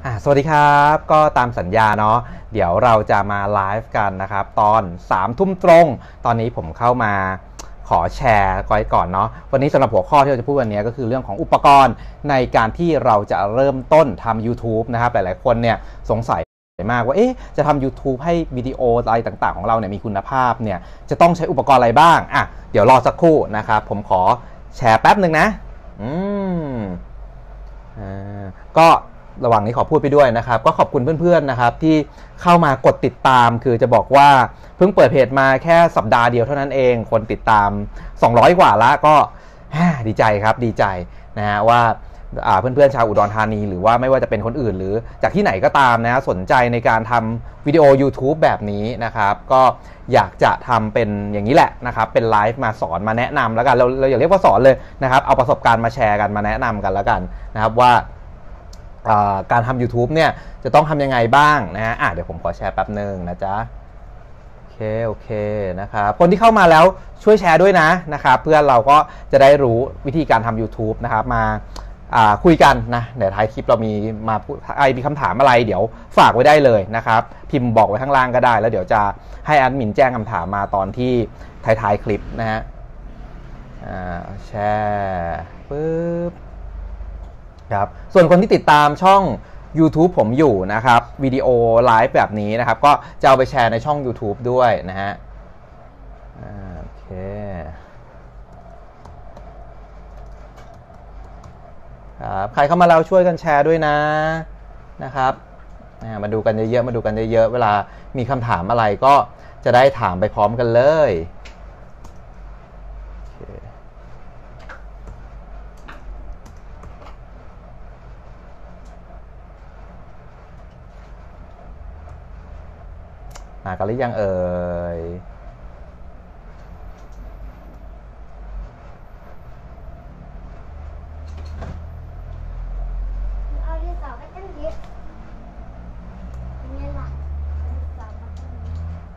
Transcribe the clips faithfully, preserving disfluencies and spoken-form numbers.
อ่ะสวัสดีครับก็ตามสัญญาเนาะเดี๋ยวเราจะมาไลฟ์กันนะครับตอนสามทุ่มตรงตอนนี้ผมเข้ามาขอแชร์ไว้ก่อนเนาะวันนี้สำหรับหัวข้อที่เราจะพูดวันนี้ก็คือเรื่องของอุปกรณ์ในการที่เราจะเริ่มต้นทำ YouTube นะครับหลายๆคนเนี่ยสงสัยมากว่าเอ๊ะจะทำ YouTube ให้วิดีโออะไรต่างๆของเราเนี่ยมีคุณภาพเนี่ยจะต้องใช้อุปกรณ์อะไรบ้างอ่ะเดี๋ยวรอสักครู่นะครับผมขอแชร์แป๊บหนึ่งนะอืมอ่าก็ระหว่างนี้ขอพูดไปด้วยนะครับก็ขอบคุณเพื่อนๆนะครับที่เข้ามากดติดตามคือจะบอกว่าเพิ่งเปิดเพจมาแค่สัปดาห์เดียวเท่านั้นเองคนติดตามสองร้อยกว่าแล้วก็ดีใจครับดีใจนะฮะว่าเพื่อนๆชาวอุดรธานีหรือว่าไม่ว่าจะเป็นคนอื่นหรือจากที่ไหนก็ตามนะสนใจในการทำวิดีโอ YouTube แบบนี้นะครับก็อยากจะทำเป็นอย่างนี้แหละนะครับเป็นไลฟ์มาสอนมาแนะนำแล้วกันเราเราอย่าเรียกว่าสอนเลยนะครับเอาประสบการณ์มาแชร์กันมาแนะนำกันแล้วกันนะครับว่าการทำ YouTube เนี่ยจะต้องทำยังไงบ้างนะฮะอ่ะเดี๋ยวผมขอแชร์แป๊บนึงนะจ๊ะโอเคโอเคนะครับคนที่เข้ามาแล้วช่วยแชร์ด้วยนะนะครับเพื่อเราก็จะได้รู้วิธีการทำ YouTube นะครับมาคุยกันนะเดี๋ยวท้ายคลิปเรามีมาไอมีคำถามอะไรเดี๋ยวฝากไว้ได้เลยนะครับพิมพ์บอกไว้ข้างล่างก็ได้แล้วเดี๋ยวจะให้แอดมินแจ้งคำถามมาตอนที่ท้ายๆคลิปนะฮะแชร์ปึ๊บครับส่วนคนที่ติดตามช่อง YouTube ผมอยู่นะครับวิดีโอไลฟ์แบบนี้นะครับก็จะเอาไปแชร์ในช่อง YouTube ด้วยนะฮะโอเคครับใครเข้ามาแล้วช่วยกันแชร์ด้วยนะนะครับมาดูกันเยอะๆมาดูกันเยอะๆเวลามีคำถามอะไรก็จะได้ถามไปพร้อมกันเลยมากันหรือยังเอ่ยเอาดินสอไปตั้งเยอะเป็นไงล่ะดินสอมาตั้งเยอะ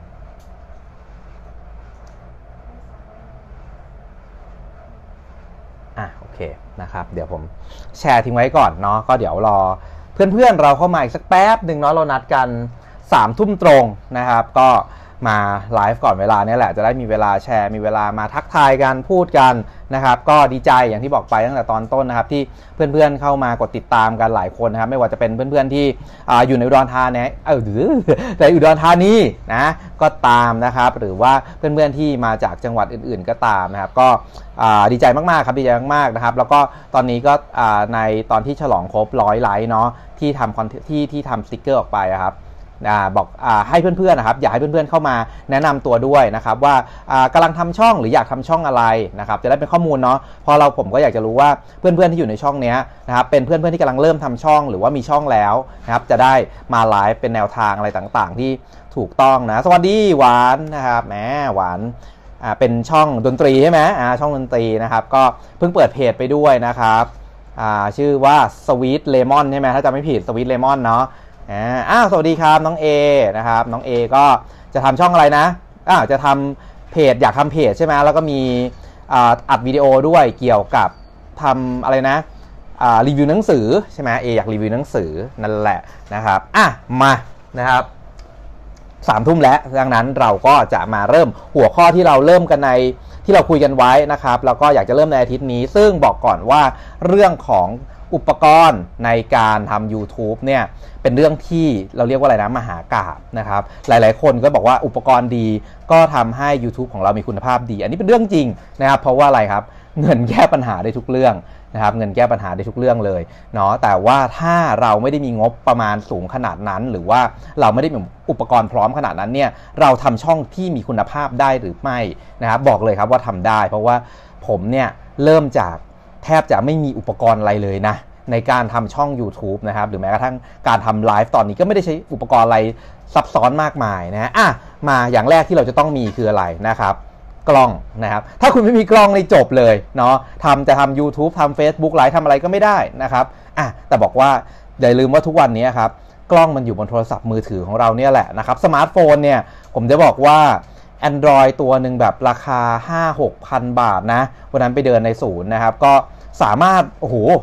อ่ะโอเคนะครับเดี๋ยวผมแชร์ทิ้งไว้ก่อนเนาะก็เดี๋ยวรอเพื่อนๆเราเข้ามาอีกสักแป๊บหนึ่งเนาะเรานัดกันสามทุ่มตรงนะครับก็มาไลฟ์ก่อนเวลานี้แหละจะได้มีเวลาแชร์มีเวลามาทักทายกันพูดกันนะครับก็ดีใจอย่างที่บอกไปตั้งแต่ตอนต้นนะครับที่เพื่อนๆเข้ามากดติดตามกันหลายคนนะครับไม่ว่าจะเป็นเพื่อนๆที่อยู่ในอุดรธานีเออหรือแต่อุดรธานีนะก็ตามนะครับหรือว่าเพื่อนๆที่มาจากจังหวัดอื่นๆก็ตามนะครับก็ดีใจมากๆครับดีใจมากๆนะครับแล้วก็ตอนนี้ก็ในตอนที่ฉลองครบร้อยไลค์เนาะที่ทำคอนที่ที่ทำสติ๊กเกอร์ออกไปครับบอกอให้เพื่อนๆนะครับอยากให้เพื่อนๆเข้ามาแนะนำตัวด้วยนะครับว่ากำลังทำช่องหรืออยากทำช่องอะไรนะครับจะได้เป็นข้อมูลเนาะพอเราผมก็อยากจะรู้ว่าเพื่อนๆที่อยู่ในช่องนี้นะครับเป็นเพื่อนๆที่กำลังเริ่มทำช่องหรือว่ามีช่องแล้วนะครับจะได้มาไลฟ์เป็นแนวทางอะไรต่างๆที่ถูกต้องนะสวัสดีหวานนะครับแหมหวานเป็นช่องดนตรีใช่ไหมช่องดนตรีนะครับก็เพิ่งเปิดเพจไปด้วยนะครับชื่อว่า Sweet Lemon ใช่ไหมถ้าจำไม่ผิด Sweet Lemon เนาะอ้าวสวัสดีครับน้อง A นะครับน้อง A ก็จะทำช่องอะไรนะอ้าวจะทำเพจอยากทำเพจใช่ไหมแล้วก็มีอัดวิดีโอด้วยเกี่ยวกับทำอะไรนะรีวิวหนังสือใช่ไหม A อยากรีวิวหนังสือนั่นแหละนะครับอ่ะมานะครับสามทุ่มแล้วดังนั้นเราก็จะมาเริ่มหัวข้อที่เราเริ่มกันในที่เราคุยกันไว้นะครับแล้วก็อยากจะเริ่มในอาทิตย์นี้ซึ่งบอกก่อนว่าเรื่องของอุปกรณ์ในการทำ YouTube เนี่ยเป็นเรื่องที่เราเรียกว่าอะไรนะมหากาพย์นะครับหลายๆคนก็บอกว่าอุปกรณ์ดีก็ทำให้ YouTube ของเรามีคุณภาพดีอันนี้เป็นเรื่องจริงนะครับเพราะว่าอะไรครับเงินแก้ปัญหาได้ทุกเรื่องนะครับเงินแก้ปัญหาได้ทุกเรื่องเลยเนาะแต่ว่าถ้าเราไม่ได้มีงบประมาณสูงขนาดนั้นหรือว่าเราไม่ได้มีอุปกรณ์พร้อมขนาดนั้นเนี่ยเราทำช่องที่มีคุณภาพได้หรือไม่นะครับบอกเลยครับว่าทำได้เพราะว่าผมเนี่ยเริ่มจากแทบจะไม่มีอุปกรณ์อะไรเลยนะในการทำช่อง YouTube นะครับหรือแม้กระทั่งการทำไลฟ์ตอนนี้ก็ไม่ได้ใช้อุปกรณ์อะไรซับซ้อนมากมายนะฮะอ่ะมาอย่างแรกที่เราจะต้องมีคืออะไรนะครับกล้องนะครับถ้าคุณไม่มีกล้องในจบเลยเนาะทำจะทำ YouTube ทำ Facebook ไลฟ์ทำอะไรก็ไม่ได้นะครับอ่ะแต่บอกว่าอย่าลืมว่าทุกวันนี้ครับกล้องมันอยู่บนโทรศัพท์มือถือของเราเนี่ยแหละนะครับสมาร์ทโฟนเนี่ยผมจะบอกว่า Android ตัวหนึ่งแบบราคา ห้าหกพัน บาทนะวันนั้นไปเดินในศูนย์นะครับก็สามารถโอ้โห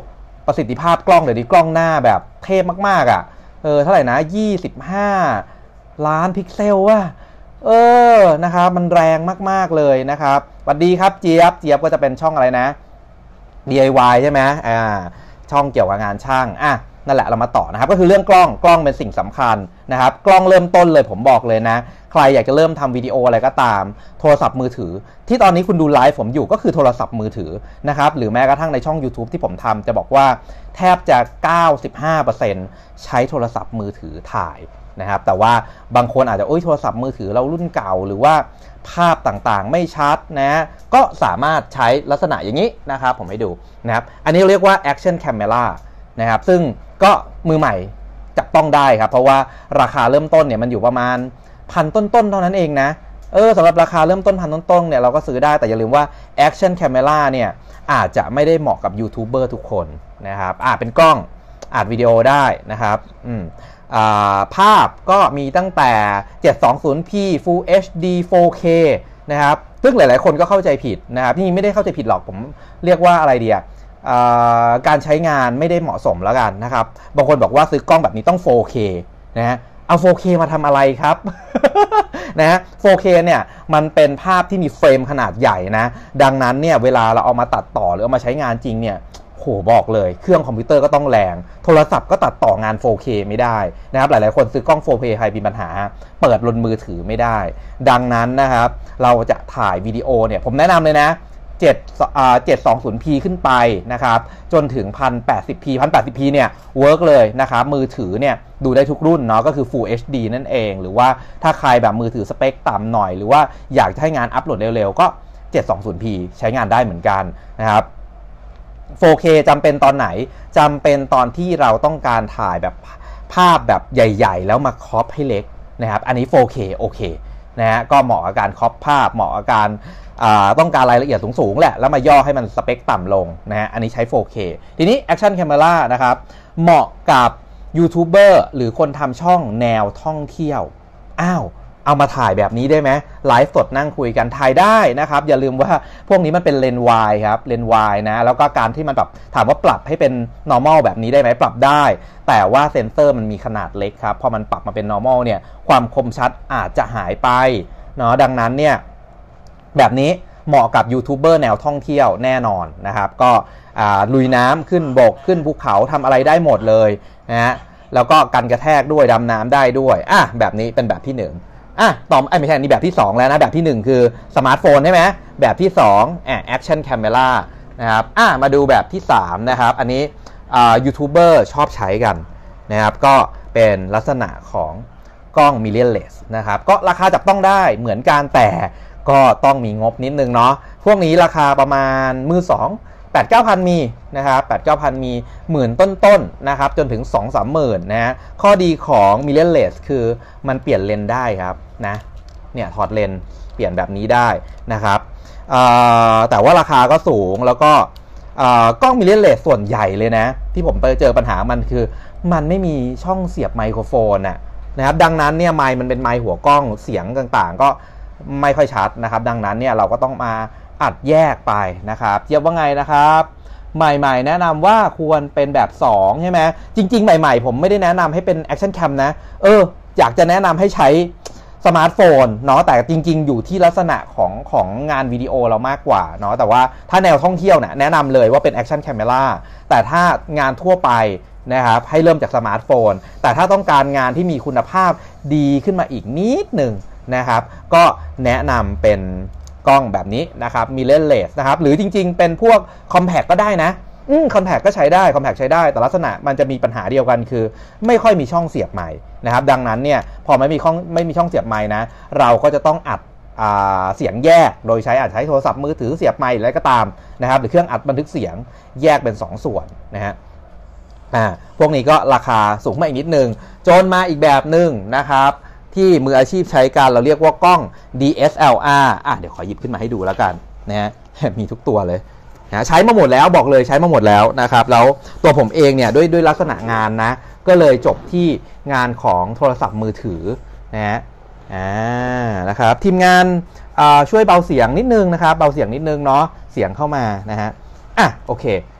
ประสิทธิภาพกล้องเดี๋ยวนี้กล้องหน้าแบบเทพมากๆอ่ะเออเท่าไหร่นะยี่สิบห้าล้านพิกเซลว่ะเออนะครับมันแรงมากๆเลยนะครับสวัสดีครับเจี๊ยบเจี๊ยบก็จะเป็นช่องอะไรนะ ดี ไอ วาย ใช่ไหมอ่าช่องเกี่ยวกับงานช่างอ่ะนั่นแหละเรามาต่อนะครับก็คือเรื่องกล้องกล้องเป็นสิ่งสำคัญนะครับกล้องเริ่มต้นเลยผมบอกเลยนะใครอยากจะเริ่มทำวิดีโออะไรก็ตามโทรศัพท์มือถือที่ตอนนี้คุณดูไลฟ์ผมอยู่ก็คือโทรศัพท์มือถือนะครับหรือแม้กระทั่งในช่อง YouTube ที่ผมทำจะบอกว่าแทบจะ เก้าสิบห้าเปอร์เซ็นต์ ใช้โทรศัพท์มือถือถ่ายนะครับแต่ว่าบางคนอาจจะโอ้ยโทรศัพท์มือถือเรารุ่นเก่าหรือว่าภาพต่างๆไม่ชัดนะก็สามารถใช้ลักษณะอย่างนี้นะครับผมให้ดูนะครับอันนี้เรียกว่า action camera นะครับซึ่งก็มือใหม่จับต้องได้ครับเพราะว่าราคาเริ่มต้นเนี่ยมันอยู่ประมาณพันต้นๆเท่านั้นเองนะเออสำหรับราคาเริ่มต้นพันต้นๆเนี่ยเราก็ซื้อได้แต่อย่าลืมว่า action camera เนี่ยอาจจะไม่ได้เหมาะกับยูทูบเบอร์ทุกคนนะครับอาจเป็นกล้องอัดวิดีโอได้นะครับอืมภาพก็มีตั้งแต่ เจ็ดสองศูนย์พี Full เอช ดี โฟร์เค นะครับซึ่งหลายๆคนก็เข้าใจผิดนะครับนี่ไม่ได้เข้าใจผิดหรอกผมเรียกว่าอะไรดีอะการใช้งานไม่ได้เหมาะสมแล้วกันนะครับบางคนบอกว่าซื้อกล้องแบบนี้ต้อง โฟร์เค นะฮะเอา โฟร์เค มาทำอะไรครับ นะฮะ โฟร์เค เนี่ยมันเป็นภาพที่มีเฟรมขนาดใหญ่นะดังนั้นเนี่ยเวลาเราเอามาตัดต่อหรือเอามาใช้งานจริงเนี่ยโหบอกเลยเครื่องคอมพิวเตอร์ก็ต้องแรงโทรศัพท์ก็ตัดต่องาน โฟร์เค ไม่ได้นะครับหลายๆคนซื้อกล้อง โฟร์เค ใครมีปัญหาเปิดบนมือถือไม่ได้ดังนั้นนะครับเราจะถ่ายวิดีโอเนี่ยผมแนะนำเลยนะเจ็ดสองศูนย์พี ขึ้นไปนะครับจนถึง หนึ่งพันแปดสิบพี หนึ่งพันแปดสิบพี เนี่ยเวิร์กเลยนะครับมือถือเนี่ยดูได้ทุกรุ่นเนาะก็คือ Full เอช ดี นั่นเองหรือว่าถ้าใครแบบมือถือสเปคต่ำหน่อยหรือว่าอยากจะให้งานอัปโหลดเร็วๆก็ เจ็ดสองศูนย์พี ใช้งานได้เหมือนกันนะครับ โฟร์เค จำเป็นตอนไหนจำเป็นตอนที่เราต้องการถ่ายแบบภาพแบบใหญ่ๆแล้วมาครอปให้เล็กนะครับอันนี้ โฟร์เค โอเคนะฮะก็เหมาะกับการครอปภาพเหมาะกับการต้องการรายละเอียดสูงๆแหละแล้วมาย่อให้มันสเปคต่ำลงนะฮะอันนี้ใช้ โฟร์เค ทีนี้ Action Camera นะครับเหมาะกับยูทูบเบอร์หรือคนทำช่องแนวท่องเที่ยวอ้าวเอามาถ่ายแบบนี้ได้ไหมไลฟ์สดนั่งคุยกันถ่ายได้นะครับอย่าลืมว่าพวกนี้มันเป็นเลนส์วายครับเลนส์วายนะแล้วก็การที่มันแบบถามว่าปรับให้เป็น normal แบบนี้ได้ไหมปรับได้แต่ว่าเซ็นเซอร์มันมีขนาดเล็กครับพอมันปรับมาเป็น normal เนี่ยความคมชัดอาจจะหายไปเนาะดังนั้นเนี่ยแบบนี้เหมาะกับยูทูบเบอร์แนวท่องเที่ยวแน่นอนนะครับก็ลุยน้ำขึ้นบกขึ้นภูเขาทำอะไรได้หมดเลยนะฮะแล้วก็กันกระแทกด้วยดำน้ำได้ด้วยอ่ะแบบนี้เป็นแบบที่หนึ่งอ่ะต่อไอ้ไม่ใช่นี่แบบที่สองแล้วนะแบบที่หนึ่งคือสมาร์ทโฟนใช่ไหมแบบที่สองอ่ะแอคชั่นแคมเมรานะครับอ่ะมาดูแบบที่สามนะครับอันนี้อ่ายูทูบเบอร์ชอบใช้กันนะครับก็เป็นลักษณะของกล้อง mirrorless นะครับก็ราคาจับต้องได้เหมือนกันแต่ก็ต้องมีงบนิดนึงเนาะพวกนี้ราคาประมาณมือสองแปดเก้าพันมีนะครับแปดเก้าพันมีหมื่นต้นๆนะครับจนถึง สองสามหมื่นนะฮะข้อดีของ mirrorless คือมันเปลี่ยนเลนส์ได้ครับนะเนี่ยถอดเลนส์เปลี่ยนแบบนี้ได้นะครับแต่ว่าราคาก็สูงแล้วก็กล้อง mirrorless ส่วนใหญ่เลยนะที่ผมไปเจอปัญหามันคือมันไม่มีช่องเสียบไมโครโฟนน่ะนะครับดังนั้นเนี่ยไมค์มันเป็นไมค์หัวกล้องเสียงต่างๆก็ไม่ค่อยชัดนะครับดังนั้นเนี่ยเราก็ต้องมาอัดแยกไปนะครับเจี๊ยบว่าไงนะครับใหม่ๆแนะนำว่าควรเป็นแบบสองใช่ไหมจริงๆใหม่ๆผมไม่ได้แนะนำให้เป็น Action Cam นะเอออยากจะแนะนำให้ใช้สมาร์ทโฟนเนาะแต่จริงๆอยู่ที่ลักษณะของของงานวิดีโอเรามากกว่าเนาะแต่ว่าถ้าแนวท่องเที่ยวเนี่ยแนะนำเลยว่าเป็น Action Camera แต่ถ้างานทั่วไปนะครับให้เริ่มจากสมาร์ทโฟนแต่ถ้าต้องการงานที่มีคุณภาพดีขึ้นมาอีกนิดหนึ่งนะครับก็แนะนำเป็นกล้องแบบนี้นะครับmirrorlessนะครับหรือจริงๆเป็นพวก compact ก็ได้นะอืม compact ก็ใช้ได้ compact ใช้ได้แต่ลักษณะมันจะมีปัญหาเดียวกันคือไม่ค่อยมีช่องเสียบไมค์นะครับดังนั้นเนี่ยพอไม่มีช่องไม่มีช่องเสียบไมค์นะเราก็จะต้องอัดเสียงแยกโดยใช้อาจใช้โทรศัพท์มือถือเสียบไมค์อะไรก็ตามนะครับหรือเครื่องอัดบันทึกเสียงแยกเป็นสองส่วนนะฮะอ่าพวกนี้ก็ราคาสูงมาอีกนิดนึงจนมาอีกแบบหนึ่งนะครับที่มืออาชีพใช้กันเราเรียกว่ากล้อง ดี เอส แอล อาร์ อ่ะเดี๋ยวขอหยิบขึ้นมาให้ดูแล้วกันนะฮะมีทุกตัวเลยนะใช้มาหมดแล้วบอกเลยใช้มาหมดแล้วนะครับแล้วตัวผมเองเนี่ยด้วยด้วยลักษณะงานนะก็เลยจบที่งานของโทรศัพท์มือถือนะฮะอ่านะครับทีมงานช่วยเบาเสียงนิดนึงนะครับเบาเสียงนิดนึงเนาะเสียงเข้ามานะฮะอ่ะโอเค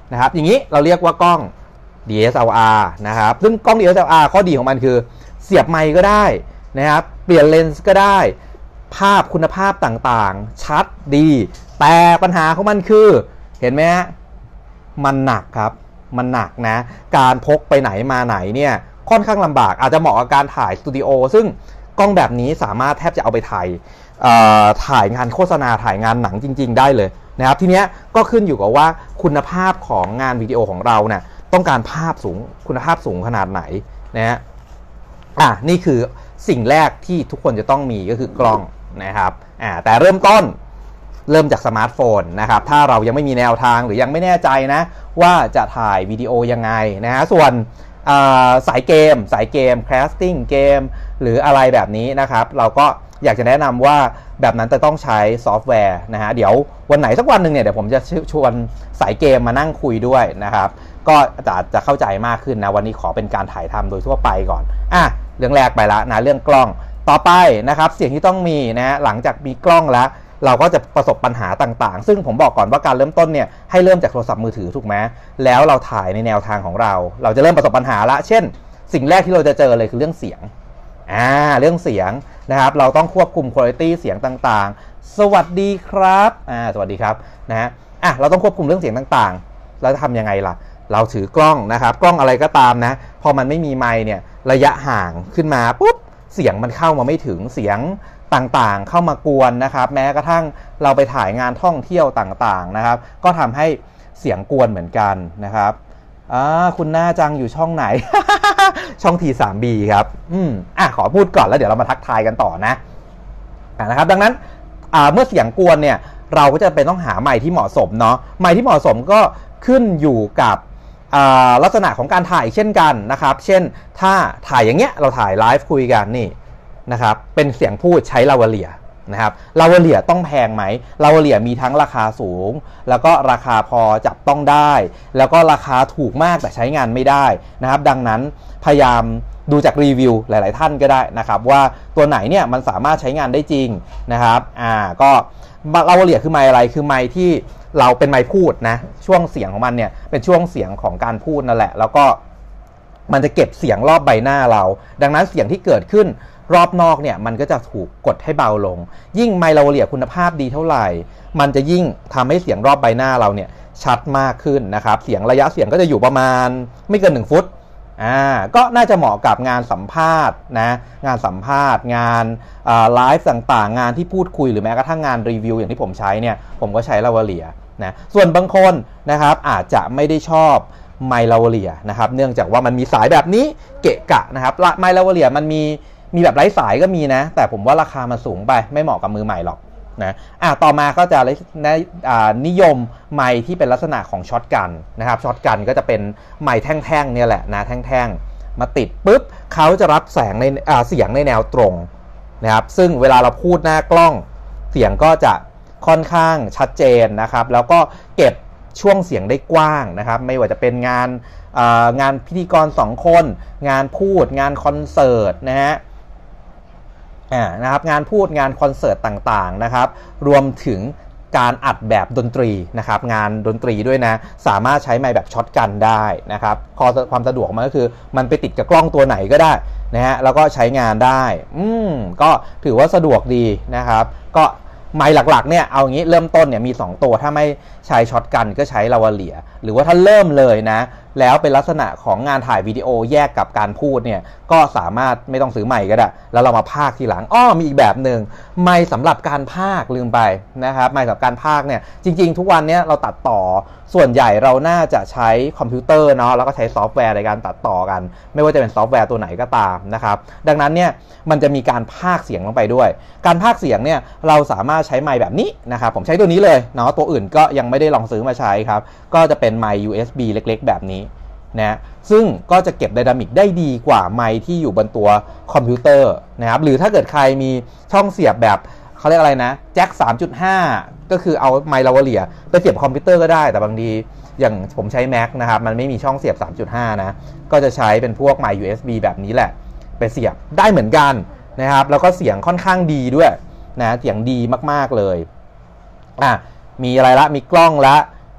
นะครับอย่างนี้เราเรียกว่ากล้อง ดี เอส แอล อาร์ นะครับซึ่งกล้อง ดี เอส แอล อาร์ ข้อดีของมันคือเสียบไมค์ก็ได้นะครับเปลี่ยนเลนส์ก็ได้ภาพคุณภาพต่างๆชัดดีแต่ปัญหาของมันคือเห็นไหมฮะมันหนักครับมันหนักนะการพกไปไหนมาไหนเนี่ยค่อนข้างลำบากอาจจะเหมาะกับการถ่ายสตูดิโอซึ่งกล้องแบบนี้สามารถแทบจะเอาไปถ่ายถ่ายงานโฆษณาถ่ายงานหนังจริงๆได้เลยนะครับทีเนี้ยก็ขึ้นอยู่กับว่าคุณภาพของงานวิดีโอของเราเนี่ยต้องการภาพสูงคุณภาพสูงขนาดไหนนะฮะอ่ะนี่คือสิ่งแรกที่ทุกคนจะต้องมีก็คือกล้องนะครับอ่าแต่เริ่มต้นเริ่มจากสมาร์ทโฟนนะครับถ้าเรายังไม่มีแนวทางหรือยังไม่แน่ใจนะว่าจะถ่ายวิดีโอยังไงนะฮะส่วนสายเกมสายเกม casting เกมหรืออะไรแบบนี้นะครับเราก็อยากจะแนะนำว่าแบบนั้นจะต้องใช้ซอฟต์แวร์นะฮะเดี๋ยววันไหนสักวันหนึ่งเนี่ยเดี๋ยวผมจะชวนสายเกมมานั่งคุยด้วยนะครับก็จะจะเข้าใจมากขึ้นนะวันนี้ขอเป็นการถ่ายทำโดยทั่วไปก่อนอ่ะเรื่องแรกไปแล้วนะเรื่องกล้องต่อไปนะครับเสียงที่ต้องมีนะหลังจากมีกล้องแล้วเราก็จะประสบปัญหาต่างๆซึ่งผมบอกก่อนว่าการเริ่มต้นเนี่ยให้เริ่มจากโทรศัพท์มือถือถูกไหมแล้วเราถ่ายในแนวทางของเราเราจะเริ่มประสบปัญหาละเช่นสิ่งแรกที่เราจะเจอเลยคือเรื่องเสียงอ่าเรื่องเสียงนะครับเราต้องควบคุมคุณภาพเสียงต่างๆสวัสดีครับอ่าสวัสดีครับนะฮะอ่ะเราต้องควบคุมเรื่องเสียงต่างๆแล้วจะทำยังไงล่ะเราถือกล้องนะครับกล้องอะไรก็ตามนะพอมันไม่มีไมค์เนี่ยระยะห่างขึ้นมาปุ๊บเสียงมันเข้ามาไม่ถึงเสียงต่างๆเข้ามากวนนะครับแม้กระทั่งเราไปถ่ายงานท่องเที่ยวต่างๆนะครับก็ทำให้เสียงกวนเหมือนกันนะครับอ่าคุณหน้าจังอยู่ช่องไหน ช่อง ที ทรี บี ครับอืมอ่ะขอพูดก่อนแล้วเดี๋ยวเรามาทักทายกันต่อนะอ่ะนะครับดังนั้นอ่าเมื่อเสียงกวนเนี่ยเราก็จะเป็นต้องหาไมค์ที่เหมาะสมเนาะไมค์ที่เหมาะสมก็ขึ้นอยู่กับลักษณะของการถ่ายเช่นกันนะครับเช่นถ้าถ่ายอย่างเงี้ยเราถ่ายไลฟ์คุยกันนี่นะครับเป็นเสียงพูดใช้ลาวาเลียนะครับลาวาเลียต้องแพงไหมลาวาเลียมีทั้งราคาสูงแล้วก็ราคาพอจับต้องได้แล้วก็ราคาถูกมากแต่ใช้งานไม่ได้นะครับดังนั้นพยายามดูจากรีวิวหลายๆท่านก็ได้นะครับว่าตัวไหนเนี่ยมันสามารถใช้งานได้จริงนะครับอ่าก็ลาวาเลียคือไมค์อะไรคือไมค์ที่เราเป็นไมค์พูดนะช่วงเสียงของมันเนี่ยเป็นช่วงเสียงของการพูดนั่นแหละแล้วก็มันจะเก็บเสียงรอบใบหน้าเราดังนั้นเสียงที่เกิดขึ้นรอบนอกเนี่ยมันก็จะถูกกดให้เบาลงยิ่งไมค์ลาวาเลียคุณภาพดีเท่าไหร่มันจะยิ่งทำให้เสียงรอบใบหน้าเราเนี่ยชัดมากขึ้นนะครับเสียงระยะเสียงก็จะอยู่ประมาณไม่เกินหนึ่งฟุตอ่าก็น่าจะเหมาะกับงานสัมภาษณ์นะงานสัมภาษณ์งานไลฟ์ต่างๆงานที่พูดคุยหรือแม้กระทั่งงานรีวิวอย่างที่ผมใช้เนี่ยผมก็ใช้ลาวาเลียนะส่วนบางคนนะครับอาจจะไม่ได้ชอบไมค์ลาวาเลียนะครับเนื่องจากว่ามันมีสายแบบนี้เกะกะนะครับไมค์ลาวาเลียมันมีมีแบบไร้สายก็มีนะแต่ผมว่าราคามันสูงไปไม่เหมาะกับมือใหม่หรอกนะอ่ะต่อมาก็จะนิยมไมค์ที่เป็นลักษณะของช็อตกันนะครับช็อตกันก็จะเป็นไมค์แท่งๆเนี่ยแหละนะแท่งๆมาติดปุ๊บเขาจะรับแสงในเสียงในแนวตรงนะครับซึ่งเวลาเราพูดหน้ากล้องเสียงก็จะค่อนข้างชัดเจนนะครับแล้วก็เก็บช่วงเสียงได้กว้างนะครับไม่ว่าจะเป็นงานงานพิธีกรสองคนงานพูดงานคอนเสิร์ตนะฮะนะครับงานพูดงานคอนเสิร์ตต่างๆนะครับรวมถึงการอัดแบบดนตรีนะครับงานดนตรีด้วยนะสามารถใช้ไมค์แบบช็อตกันได้นะครับความสะดวกมันก็คือมันไปติดกับกล้องตัวไหนก็ได้นะฮะแล้วก็ใช้งานได้อืมก็ถือว่าสะดวกดีนะครับก็ไมค์หลักๆเนี่ยเอาอย่างนี้เริ่มต้นเนี่ยมีสองตัวถ้าไม่ใช้ช็อตกันก็ใช้ลาวาเลียหรือว่าถ้าเริ่มเลยนะแล้วเป็นลักษณะของงานถ่ายวิดีโอแยกกับการพูดเนี่ยก็สามารถไม่ต้องซื้อไมค์ก็ได้แล้วเรามาพากย์ทีหลังอ้อมีอีกแบบหนึ่งไมค์สำหรับการพากย์ลืมไปนะครับไมค์สำหรับการพากย์เนี่ยจริงๆทุกวันนี้เราตัดต่อส่วนใหญ่เราน่าจะใช้คอมพิวเตอร์เนาะแล้วก็ใช้ซอฟต์แวร์ในการตัดต่อกันไม่ว่าจะเป็นซอฟต์แวร์ตัวไหนก็ตามนะครับดังนั้นเนี่ยมันจะมีการพากย์เสียงลงไปด้วยการพากย์เสียงเนี่ยเราสามารถใช้ไมค์แบบนี้นะครับผมใช้ตัวนี้เลยเนาะตัวอื่นก็ยังไม่ได้ลองซื้อมาใช้ครับก็จะเป็นไมค์ ยู เอส บี เล็กๆแบบนี้นะซึ่งก็จะเก็บไดนามิกได้ดีกว่าไมค์ที่อยู่บนตัวคอมพิวเตอร์นะครับหรือถ้าเกิดใครมีช่องเสียบแบบเขาเรียกอะไรนะแจ็ค สามจุดห้า ก็คือเอาไมค์ลาวาเลียไปเสียบคอมพิวเตอร์ก็ได้แต่บางทีอย่างผมใช้ Mac นะครับมันไม่มีช่องเสียบ สามจุดห้า นะก็จะใช้เป็นพวกไมค์ ยู เอส บี แบบนี้แหละไปเสียบได้เหมือนกันนะครับแล้วก็เสียงค่อนข้างดีด้วยนะเสียงดีมากๆเลยอ่ะมีอะไรละมีกล้องละ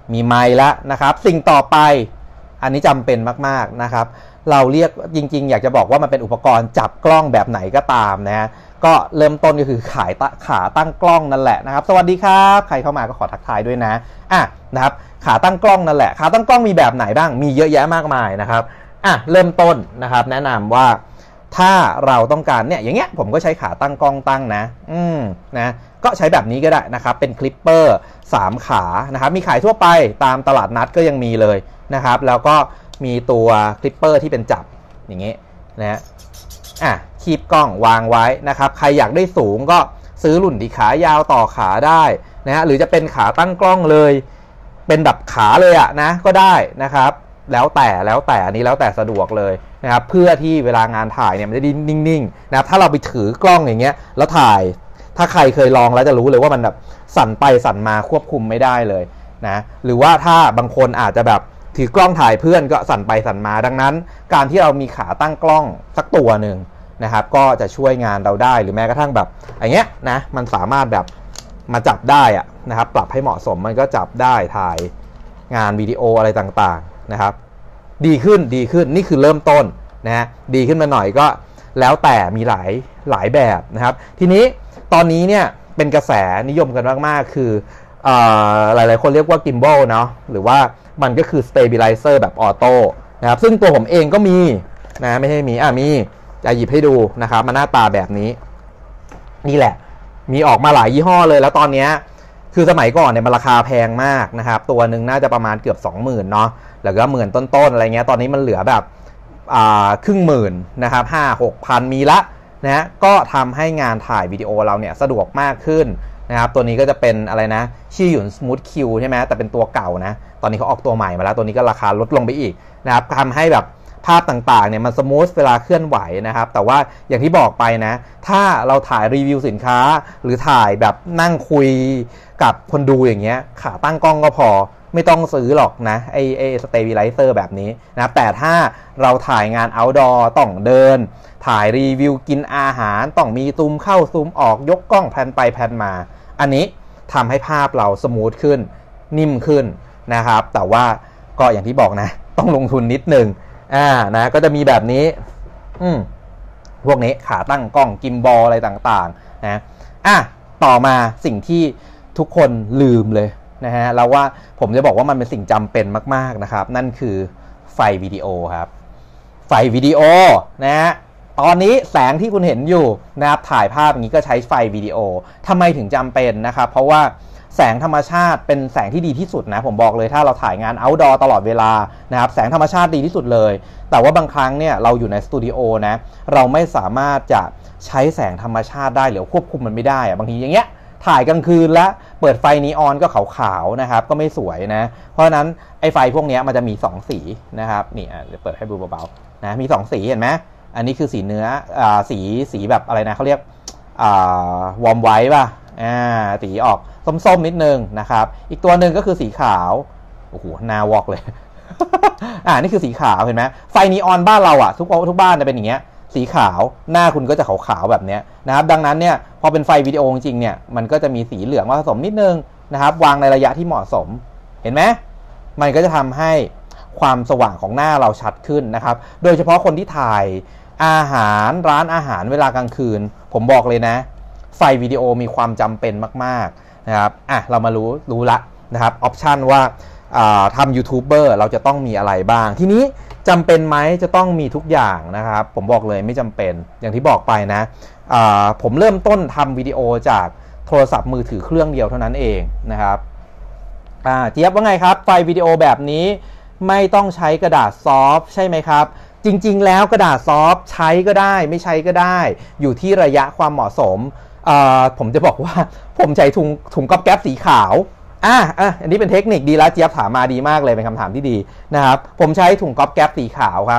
มีไมค์แล้วนะครับสิ่งต่อไปอันนี้จำเป็นมากๆนะครับเราเรียกจริงๆอยากจะบอกว่ามันเป็นอุปกรณ์จับกล้องแบบไหนก็ตามนะก็เริ่มต้นก็คือขายขาตั้งกล้องนั่นแหละนะครับสวัสดีครับใครเข้ามาก็ขอทักทายด้วยนะอ่ะนะครับขาตั้งกล้องนั่นแหละขาตั้งกล้องมีแบบไหนบ้างมีเยอะแยะมากมายนะครับอ่ะเริ่มต้นนะครับแนะนำว่าถ้าเราต้องการเนี่ยอย่างเงี้ยผมก็ใช้ขาตั้งกล้องตั้งนะอืมนะก็ใช้แบบนี้ก็ได้นะครับเป็นคลิปเปอร์สามขานะครับมีขายทั่วไปตามตลาดนัดก็ยังมีเลยนะครับแล้วก็มีตัวคลิปเปอร์ที่เป็นจับอย่างงี้นะอ่ะคีบกล้องวางไว้นะครับใครอยากได้สูงก็ซื้อรุ่นที่ขายาวต่อขาได้นะฮะหรือจะเป็นขาตั้งกล้องเลยเป็นแบบขาเลยอะนะก็ได้นะครับแล้วแต่แล้วแต่อันนี้แล้วแต่สะดวกเลยนะครับเพื่อที่เวลางานถ่ายเนี่ยมันจะได้นิ่งๆนะครับถ้าเราไปถือกล้องอย่างเงี้ยแล้วถ่ายถ้าใครเคยลองแล้วจะรู้เลยว่ามันแบบสั่นไปสั่นมาควบคุมไม่ได้เลยนะหรือว่าถ้าบางคนอาจจะแบบถือกล้องถ่ายเพื่อนก็สั่นไปสั่นมาดังนั้นการที่เรามีขาตั้งกล้องสักตัวหนึ่งนะครับก็จะช่วยงานเราได้หรือแม้กระทั่งแบบอย่างเงี้ยนะมันสามารถแบบมาจับได้อะนะครับปรับให้เหมาะสมมันก็จับได้ถ่ายงานวิดีโออะไรต่างๆนะครับดีขึ้นดีขึ้นนี่คือเริ่มต้นนะฮะดีขึ้นมาหน่อยก็แล้วแต่มีหลายหลายแบบนะครับทีนี้ตอนนี้เนี่ยเป็นกระแสนิยมกันมากๆคือหลายๆคนเรียกว่า gimbal เนาะหรือว่ามันก็คือ stabilizer แบบออโต้นะครับซึ่งตัวผมเองก็มีนะไม่ใช่มีอ่ะมีจะหยิบให้ดูนะครับมันหน้าตาแบบนี้นี่แหละมีออกมาหลายยี่ห้อเลยแล้วตอนนี้คือสมัยก่อนเนี่ยมันราคาแพงมากนะครับตัวหนึ่งน่าจะประมาณเกือบ สองหมื่น เนาะแล้วก็หมื่นต้นๆอะไรเงี้ยตอนนี้มันเหลือแบบอ่าครึ่งหมื่นนะครับ ห้าหกพัน มีละนะก็ทำให้งานถ่ายวิดีโอเราเนี่ยสะดวกมากขึ้นนะครับตัวนี้ก็จะเป็นอะไรนะชี่หยุน Smooth Q ใช่ไหมแต่เป็นตัวเก่านะตอนนี้เขาออกตัวใหม่มาแล้วตัวนี้ก็ราคาลดลงไปอีกนะครับทำให้แบบภาพต่างๆเนี่ยมันสมูทเวลาเคลื่อนไหวนะครับแต่ว่าอย่างที่บอกไปนะถ้าเราถ่ายรีวิวสินค้าหรือถ่ายแบบนั่งคุยกับคนดูอย่างเงี้ยขาตั้งกล้องก็พอไม่ต้องซื้อหรอกนะไอไอสเตบิไลเซอร์แบบนี้นะแต่ถ้าเราถ่ายงาน outdoor ต้องเดินถ่ายรีวิวกินอาหารต้องมีซูมเข้าซูมออกยกกล้องแพนไปแพนมาอันนี้ทำให้ภาพเราสมูทขึ้นนิ่มขึ้นนะครับแต่ว่าก็อย่างที่บอกนะต้องลงทุนนิดนึงอ่านะก็จะมีแบบนี้อืมพวกนี้ขาตั้งกล้องกิมบอลอะไรต่างๆนะอ่ะต่อมาสิ่งที่ทุกคนลืมเลยนะฮะแล้วว่าผมจะบอกว่ามันเป็นสิ่งจำเป็นมากๆนะครับนั่นคือไฟวิดีโอครับไฟวิดีโอนะฮะตอนนี้แสงที่คุณเห็นอยู่นะครับถ่ายภาพอย่างนี้ก็ใช้ไฟวิดีโอทำไมถึงจำเป็นนะครับเพราะว่าแสงธรรมชาติเป็นแสงที่ดีที่สุดนะผมบอกเลยถ้าเราถ่ายงาน outdoor ตลอดเวลานะครับแสงธรรมชาติดีที่สุดเลยแต่ว่าบางครั้งเนี่ยเราอยู่ในสตูดิโอนะเราไม่สามารถจะใช้แสงธรรมชาติได้หรือควบคุมมันไม่ได้อะบางทีอย่างเงี้ยถ่ายกลางคืนแล้วเปิดไฟนีออนก็ขาวๆนะครับก็ไม่สวยนะเพราะฉะนั้นไอ้ไฟพวกนี้มันจะมีสองสีนะครับนี่เดี๋ยวเปิดให้ดูเบาๆนะมีสองสีเห็นไหมอันนี้คือสีเนื้ออ่าสีสีแบบอะไรนะเขาเรียกอ่าวอร์มไวท์ป่ะอ่าสีออกส้มๆนิดนึงนะครับอีกตัวหนึ่งก็คือสีขาวโอ้โหหน้าวอกเลย อ่านี่คือสีขาวเห็นไหมไฟนีออนบ้านเราอ่ะทุกทุกบ้านจะเป็นอย่างเงี้ยสีขาวหน้าคุณก็จะขาวๆแบบเนี้ยนะครับดังนั้นเนี่ยพอเป็นไฟวิดีโอจริงๆเนี่ยมันก็จะมีสีเหลืองผสมนิดนึงนะครับวางในระยะที่เหมาะสมเห็นไหมมันก็จะทำให้ความสว่างของหน้าเราชัดขึ้นนะครับโดยเฉพาะคนที่ถ่ายอาหารร้านอาหารเวลากลางคืนผมบอกเลยนะไฟวิดีโอมีความจำเป็นมากๆนะครับอ่ะเรามารู้รู้ละนะครับออปชันว่าทำยูทูบเบอร์เราจะต้องมีอะไรบ้างทีนี้จำเป็นไหมจะต้องมีทุกอย่างนะครับผมบอกเลยไม่จำเป็นอย่างที่บอกไปนะผมเริ่มต้นทำวิดีโอจากโทรศัพท์มือถือเครื่องเดียวเท่านั้นเองนะครับเจี๊ยบว่าไงครับไฟวิดีโอแบบนี้ไม่ต้องใช้กระดาษซอฟต์ใช่ไหมครับจริงๆแล้วกระดาษซอฟต์ใช้ก็ได้ไม่ใช้ก็ได้อยู่ที่ระยะความเหมาะสมผมจะบอกว่าผมใช้ถุงถุงก๊อบแก๊บสีขาวอ่ะอ่ะอันนี้เป็นเทคนิคดีแล้วเจี๊ยบถามมาดีมากเลยเป็นคำถามที่ดีนะครับผมใช้ถุงก๊อบแก๊บสีขาวครับ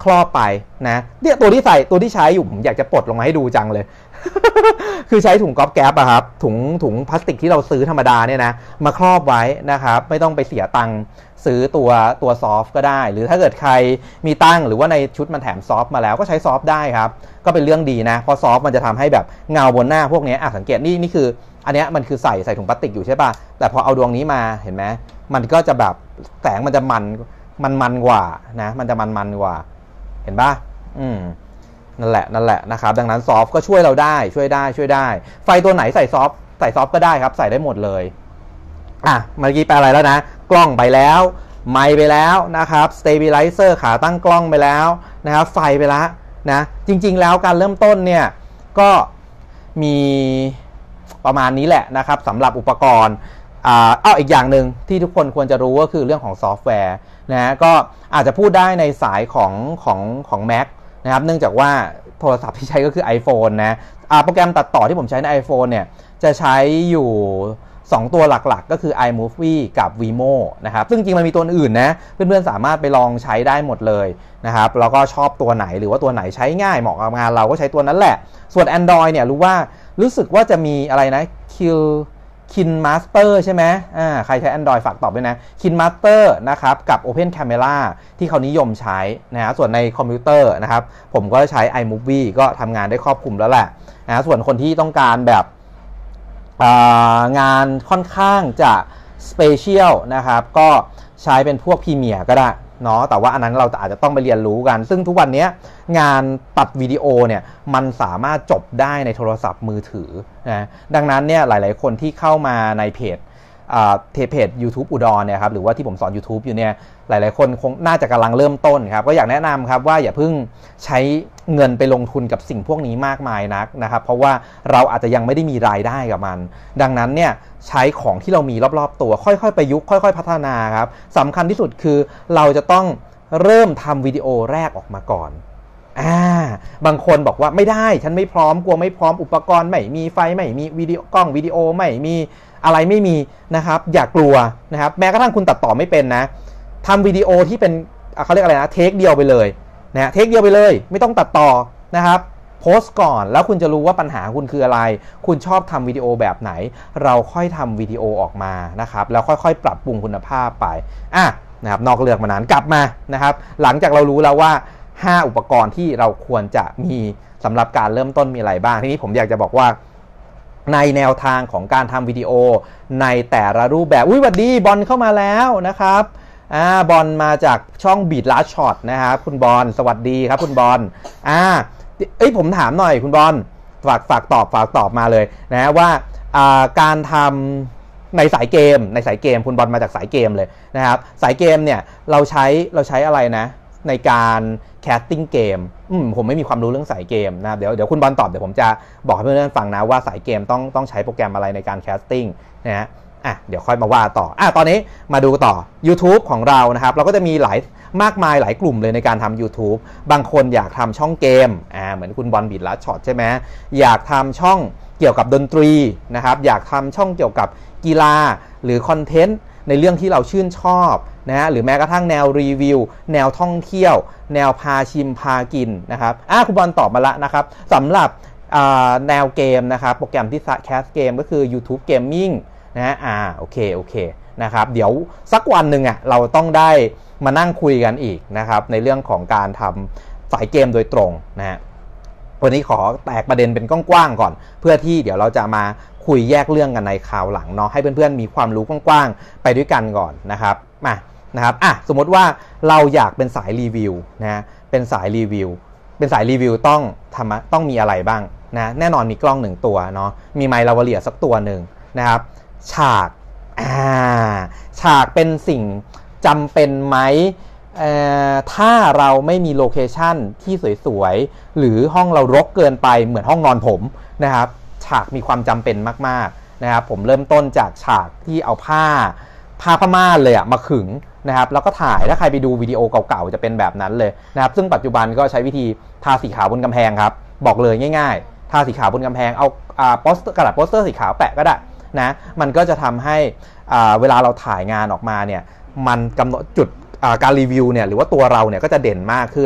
ครอบไปนะเนี่ยตัวที่ใส่ตัวที่ใช้อยู่ผมอยากจะปลดลงมาให้ดูจังเลย คือใช้ถุงก๊อบแก๊บอะครับถุงถุงพลาสติกที่เราซื้อธรรมดาเนี่ยนะมาครอบไว้นะครับไม่ต้องไปเสียตังค์ซื้อตัวตัวซอฟก็ได้หรือถ้าเกิดใครมีตั้งหรือว่าในชุดมันแถมซอฟมาแล้วก็ใช้ซอฟได้ครับก็เป็นเรื่องดีนะเพราะซอฟมันจะทำให้แบบเงาบนหน้าพวกนี้อ่ะสังเกตนี่นี่คืออันนี้มันคือใส่ใส่ถุงพลาสติกอยู่ใช่ป่ะแต่พอเอาดวงนี้มาเห็นไหมมันก็จะแบบแสงมันจะมันมันมันกว่านะมันจะมันมันกว่าเห็นป่ะอืมนั่นแหละนั่นแหละนะครับดังนั้นซอฟก็ช่วยเราได้ช่วยได้ช่วยได้ไฟตัวไหนใส่ซอฟใส่ซอฟก็ได้ครับใส่ได้หมดเลยอ่ะเมื่อกี้แปลอะไรแล้วนะกล้องไปแล้วไมค์ไปแล้วนะครับสเตเบลไลเซอร์ขาตั้งกล้องไปแล้วนะครับไฟไปแล้วนะจริงๆแล้วการเริ่มต้นเนี่ยก็มีประมาณนี้แหละนะครับสำหรับอุปกรณ์อ่าอ้าวอีกอย่างหนึ่งที่ทุกคนควรจะรู้ก็คือเรื่องของซอฟต์แวร์นะก็อาจจะพูดได้ในสายของของของ Mac นะครับเนื่องจากว่าโทรศัพท์ที่ใช้ก็คือ iPhone นะโปรแกรมตัดต่อที่ผมใช้ใน iPhone เนี่ยจะใช้อยู่สองตัวหลักๆก็คือ iMovie กับ Vimo นะครับซึ่งจริงมันมีตัวอื่นนะเพื่อนๆสามารถไปลองใช้ได้หมดเลยนะครับแล้วก็ชอบตัวไหนหรือว่าตัวไหนใช้ง่ายเหมาะกับงานเราก็ใช้ตัวนั้นแหละส่วน Android เนี่ยรู้ว่ารู้สึกว่าจะมีอะไรนะ Kill KineMaster ใช่ไหมอ่าใครใช้ Android ฝากตอบด้วยนะ KineMaster นะครับกับ Open Camera ที่เขานิยมใช้นะฮะส่วนในคอมพิวเตอร์นะครับผมก็ใช้ iMovie ก็ทำงานได้ครอบคลุมแล้วแหละนะส่วนคนที่ต้องการแบบงานค่อนข้างจะสเปเชียลนะครับก็ใช้เป็นพวกพรีเมียร์ก็ได้เนาะแต่ว่าอันนั้นเราอาจจะต้องไปเรียนรู้กันซึ่งทุกวันนี้งานตัดวิดีโอเนี่ยมันสามารถจบได้ในโทรศัพท์มือถือนะดังนั้นเนี่ยหลายๆคนที่เข้ามาในเพจเพจ YouTube อุดรเนี่ยครับหรือว่าที่ผมสอน YouTube อยู่เนี่ยหลายๆคนคงน่าจะกำลังเริ่มต้นครับก็อยากแนะนำครับว่าอย่าเพิ่งใช้เงินไปลงทุนกับสิ่งพวกนี้มากมายนักนะครับเพราะว่าเราอาจจะยังไม่ได้มีรายได้กับมันดังนั้นเนี่ยใช้ของที่เรามีรอบๆตัวค่อยๆประยุกต์ค่อยๆพัฒนาครับสำคัญที่สุดคือเราจะต้องเริ่มทำวิดีโอแรกออกมาก่อนอ่าบางคนบอกว่าไม่ได้ฉันไม่พร้อมกลัวไม่พร้อมอุปกรณ์ไม่มีไฟไม่มีวิดีโอกล้องวิดีโอไม่มีอะไรไม่มีนะครับอย่ากลัวนะครับแม้กระทั่งคุณตัดต่อไม่เป็นนะทำวิดีโอที่เป็นเขาเรียกอะไรนะเทคเดียวไปเลยนะเทคเดียวไปเลยไม่ต้องตัดต่อนะครับโพสต์ก่อนแล้วคุณจะรู้ว่าปัญหาคุณคืออะไรคุณชอบทำวิดีโอแบบไหนเราค่อยทำวิดีโอออกมานะครับแล้วค่อยๆปรับปรุงคุณภาพไปอ่ะนะครับนอกเรื่องมานานกลับมานะครับหลังจากเรารู้แล้วว่าห้าอุปกรณ์ที่เราควรจะมีสำหรับการเริ่มต้นมีอะไรบ้างทีนี้ผมอยากจะบอกว่าในแนวทางของการทำวิดีโอในแต่ละรูปแบบอุ้ยสวัสดีบอลเข้ามาแล้วนะครับอ่าบอลมาจากช่อง Beat Last Shot นะครับคุณบอลสวัสดีครับคุณบอลอ่าเอ้ยผมถามหน่อยคุณบอลฝากฝากตอบฝากตอบมาเลยนะว่าอ่าการทำในสายเกมในสายเกมคุณบอลมาจากสายเกมเลยนะครับสายเกมเนี่ยเราใช้เราใช้อะไรนะในการแคสติ้งเกมอืมผมไม่มีความรู้เรื่องสายเกมนะเดี๋ยวเดี๋ยวคุณบอลตอบเดี๋ยวผมจะบอกให้เพื่อนๆฟังนะว่าสายเกมต้องต้องใช้โปรแกรมอะไรในการแคสติ้งนะฮะอ่ะเดี๋ยวค่อยมาว่าต่ออ่ะตอนนี้มาดูต่อ YouTube ของเรานะครับเราก็จะมีหลายมากมายหลายกลุ่มเลยในการทำ YouTube บางคนอยากทำช่องเกมอ่าเหมือนคุณบอลบีทลัดช็อตใช่ไหมอยากทำช่องเกี่ยวกับดนตรีนะครับอยากทำช่องเกี่ยวกับกีฬาหรือคอนเทนต์ในเรื่องที่เราชื่นชอบนะฮะหรือแม้กระทั่งแนวรีวิวแนวท่องเที่ยวแนวพาชิมพากินนะครับอ่ะคุณบอลตอบมาละนะครับสำหรับแนวเกมนะครับโปรแกรมที่แคสเกมก็คือ YouTube Gaming นะฮะอ่าโอเคโอเคนะครับเดี๋ยวสักวันหนึ่งอ่ะเราต้องได้มานั่งคุยกันอีกนะครับในเรื่องของการทำสายเกมโดยตรงนะฮะวันนี้ขอแตกประเด็นเป็นกว้างๆก่อนเพื่อที่เดี๋ยวเราจะมาคุยแยกเรื่องกันในคราวหลังเนาะให้เพื่อนๆมีความรู้กว้างๆไปด้วยกันก่อนนะครับมานะครับอ่ะสมมติว่าเราอยากเป็นสายรีวิวนะเป็นสายรีวิวเป็นสายรีวิวต้องทำต้องมีอะไรบ้างนะแน่นอนมีกล้องหนึ่งตัวเนาะมีไมค์ลาวาเลียสักตัวหนึ่งนะครับฉากอ่าฉากเป็นสิ่งจำเป็นไหมถ้าเราไม่มีโลเคชั่นที่สวยๆหรือห้องเรารกเกินไปเหมือนห้องนอนผมนะครับฉากมีความจำเป็นมากๆนะครับผมเริ่มต้นจากฉากที่เอาผ้าผ้าผ้าม่านเลยอะมาขึงนะครับแล้วก็ถ่ายถ้าใครไปดูวิดีโอเก่าๆจะเป็นแบบนั้นเลยนะครับซึ่งปัจจุบันก็ใช้วิธีทาสีขาวบนกำแพงครับบอกเลยง่ายๆทาสีขาวบนกำแพงเอาอ่าโปสเตอร์กระดาษโปสเตอร์สีขาวแปะก็ได้นะมันก็จะทำให้อ่าเวลาเราถ่ายงานออกมาเนี่ยมันกำหนดจุดการรีวิวเนี่ยหรือว่าตัวเราเนี่ยก็จะเด่นมากขึ้น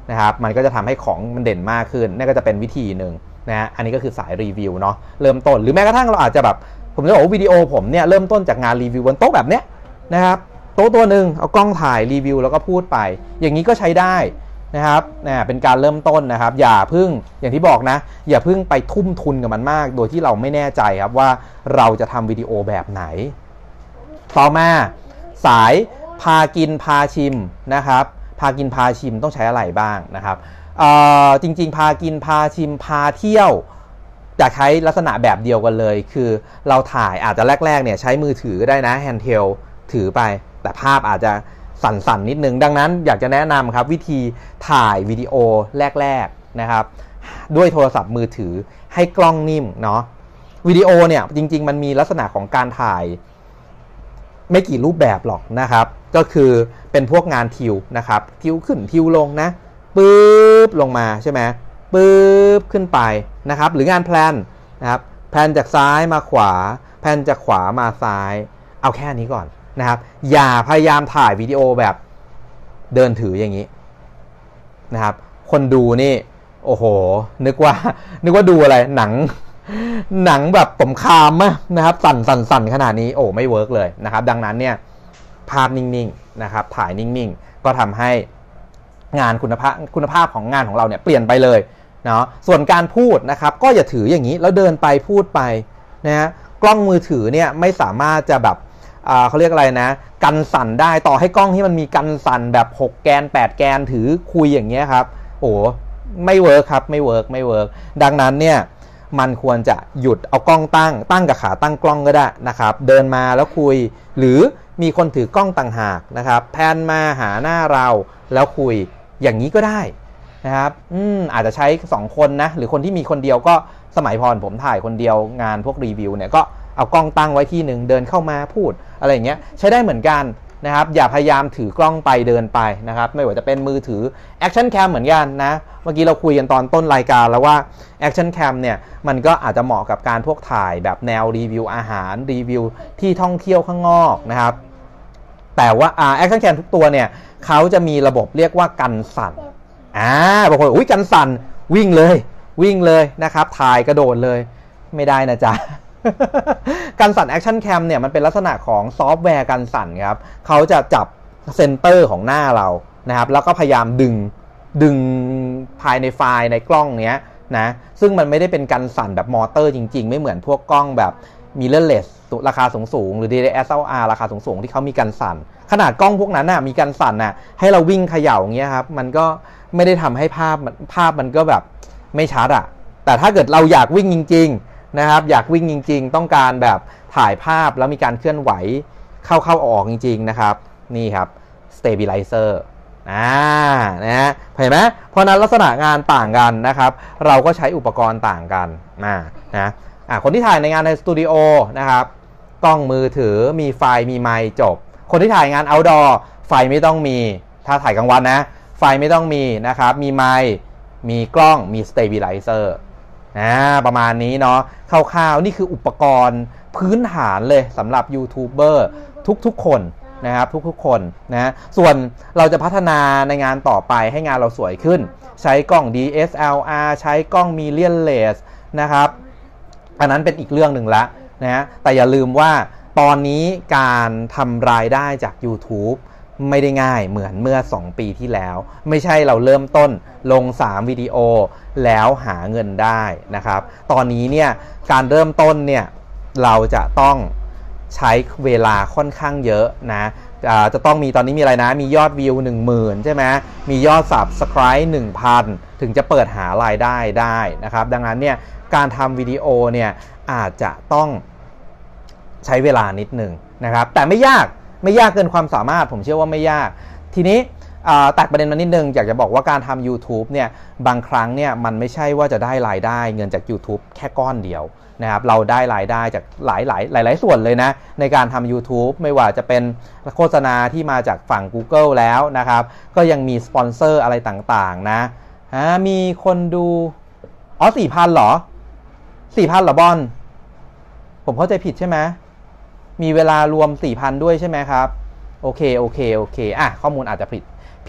นะครับมันก็จะทำให้ของมันเด่นมากขึ้นนั่นก็จะเป็นวิธีหนึ่งนะฮะอันนี้ก็คือสายรีวิวเนาะเริ่มต้นหรือแม้กระทั่งเราอาจจะแบบผมจะบอกว่าวิดีโอผมเนี่ยเริ่มต้นจากงานรีวิวบนโต๊ะแบบเนี้ยนะครับโต๊ะตัวหนึ่งเอากล้องถ่ายรีวิวแล้วก็พูดไปอย่างนี้ก็ใช้ได้นะครับนะเป็นการเริ่มต้นนะครับอย่าพึ่งอย่างที่บอกนะอย่าพึ่งไปทุ่มทุนกับมันมากโดยที่เราไม่แน่ใจครับว่าเราจะทำวิดีโอแบบไหนต่อมาสายพากินพาชิมนะครับพากินพาชิมต้องใช้อะไรบ้างนะครับจริงๆพากินพาชิมพาเที่ยวจะใช้ลักษณะแบบเดียวกันเลยคือเราถ่ายอาจจะแรกๆเนี่ยใช้มือถือได้นะแฮนด์เฮลถือไปแต่ภาพอาจจะสั่นๆนิดนึงดังนั้นอยากจะแนะนำครับวิธีถ่ายวิดีโอแรกๆนะครับด้วยโทรศัพท์มือถือให้กล้องนิ่มเนาะวิดีโอเนี่ยจริงๆมันมีลักษณะของการถ่ายไม่กี่รูปแบบหรอกนะครับก็คือเป็นพวกงานทิวนะครับทิวขึ้นทิวลงนะปึ๊บลงมาใช่ไหมปึ๊บขึ้นไปนะครับหรืองานแพลนนะครับแพลนจากซ้ายมาขวาแพลนจากขวามาซ้ายเอาแค่นี้ก่อนนะครับอย่าพยายามถ่ายวิดีโอแบบเดินถืออย่างนี้นะครับคนดูนี่โอ้โหนึกว่านึกว่าดูอะไรหนังหนังแบบสงครามอะนะครับสั่นสั่นสั่นขนาดนี้โอ้ไม่เวิร์กเลยนะครับดังนั้นเนี่ยภาพนิ่งๆนะครับถ่ายนิ่งๆก็ทำให้งานคุณภาพคุณภาพของงานของเราเนี่ยเปลี่ยนไปเลยเนาะส่วนการพูดนะครับก็อย่าถืออย่างนี้แล้วเดินไปพูดไปนะฮะกล้องมือถือเนี่ยไม่สามารถจะแบบเขาเรียกอะไรนะกันสั่นได้ต่อให้กล้องที่มันมีกันสั่นแบบหกแกนแปดแกนถือคุยอย่างเงี้ยครับโอ้ไม่เวิร์คครับไม่เวิร์คไม่เวิร์คดังนั้นเนี่ยมันควรจะหยุดเอากล้องตั้งตั้งกับขาตั้งกล้องก็ได้นะครับเดินมาแล้วคุยหรือมีคนถือกล้องต่างหากนะครับแพนมาหาหน้าเราแล้วคุยอย่างนี้ก็ได้นะครับอืมอาจจะใช้สองคนนะหรือคนที่มีคนเดียวก็สมัยพรผมถ่ายคนเดียวงานพวกรีวิวเนี่ยก็เอากล้องตั้งไว้ที่หนึ่งเดินเข้ามาพูดอะไรอย่างเงี้ยใช้ได้เหมือนกันนะครับอย่าพยายามถือกล้องไปเดินไปนะครับไม่ว่าจะเป็นมือถือ Action Cam เหมือนกันนะเมื่อกี้เราคุยกันตอนต้นรายการแล้วว่า Action Cam เนี่ยมันก็อาจจะเหมาะกับการพวกถ่ายแบบแนวรีวิวอาหารรีวิวที่ท่องเที่ยวข้างนอกนะครับแต่ว่าอ่า Action Cam ทุกตัวเนี่ยเขาจะมีระบบเรียกว่ากันสั่นอ่าบางคนอุ้ยกันสั่นวิ่งเลยวิ่งเลยนะครับถ่ายกระโดดเลยไม่ได้นะจ๊ะ การสั่น Action Cam เนี่ยมันเป็นลักษณะของซอฟต์แวร์การสั่นครับเขาจะจับเซนเตอร์ของหน้าเรานะครับแล้วก็พยายามดึงดึงภายในไฟล์ในกล้องเนี้ยนะซึ่งมันไม่ได้เป็นการสั่นแบบมอเตอร์จริงๆไม่เหมือนพวกกล้องแบบmirrorlessราคาสูงๆหรือ ดี เอส แอล อาร์ ราคาสูงๆที่เขามีการสั่นขนาดกล้องพวกนั้นน่ะมีการสั่นน่ะให้เราวิ่งเขย่าอย่างเงี้ยครับมันก็ไม่ได้ทำให้ภาพภาพมันก็แบบไม่ชัดอ่ะแต่ถ้าเกิดเราอยากวิ่งจริงๆนะครับอยากวิ่งจริงๆต้องการแบบถ่ายภาพแล้วมีการเคลื่อนไหวเข้าๆออกจริงๆนะครับนี่ครับ stabilizer อ่านะฮะเห็นไหมเพราะนั้นลักษณะงานต่างกันนะครับเราก็ใช้อุปกรณ์ต่างกันนะนะอ่าคนที่ถ่ายในงานในสตูดิโอนะครับกล้องมือถือมีไฟมีไมค์จบคนที่ถ่ายงาน outdoor ไฟไม่ต้องมีถ้าถ่ายกลางวันนะไฟไม่ต้องมีนะครับมีไมค์มีกล้องมี stabilizer อ่าประมาณนี้เนาะคร่าวๆนี่คืออุปกรณ์พื้นฐานเลยสำหรับยูทูบเบอร์ทุกๆคนนะครับทุกๆคนนะส่วนเราจะพัฒนาในงานต่อไปให้งานเราสวยขึ้นใช้กล้อง ดี เอส แอล อาร์ ใช้กล้อง mirrorless นะครับอันนั้นเป็นอีกเรื่องหนึ่งละนะแต่อย่าลืมว่าตอนนี้การทำรายได้จาก YouTube ไม่ได้ง่ายเหมือนเมื่อสองปีที่แล้วไม่ใช่เราเริ่มต้นลงสามวิดีโอแล้วหาเงินได้นะครับตอนนี้เนี่ยการเริ่มต้นเนี่ยเราจะต้องใช้เวลาค่อนข้างเยอะนะจะต้องมีตอนนี้มีอะไรนะมียอดวิว หนึ่งหมื่น ใช่ไหมมียอด Subscribe หนึ่งพัน ถึงจะเปิดหารายได้ได้นะครับดังนั้นเนี่ยการทำวิดีโอเนี่ยอาจจะต้องใช้เวลานิดหนึ่งนะครับแต่ไม่ยากไม่ยากเกินความสามารถผมเชื่อว่าไม่ยากทีนี้ตัดประเด็นมานิดนึงอยากจะบอกว่าการทำ YouTube เนี่ยบางครั้งเนี่ยมันไม่ใช่ว่าจะได้รายได้เงินจาก YouTube แค่ก้อนเดียวนะครับเราได้รายได้จากหลายหลายหลายหลายส่วนเลยนะในการทำ YouTube ไม่ว่าจะเป็นโฆษณาที่มาจากฝั่ง Google แล้วนะครับก็ยังมีสปอนเซอร์อะไรต่างๆนะมีคนดูอ๋อ สี่พัน เหรอ สี่พัน เหรอบอลผมเข้าใจผิดใช่ไหมมีเวลารวม สี่พัน ด้วยใช่ไหมครับโอเคโอเคโอเคอ่ะข้อมูลอาจจะผิดผิด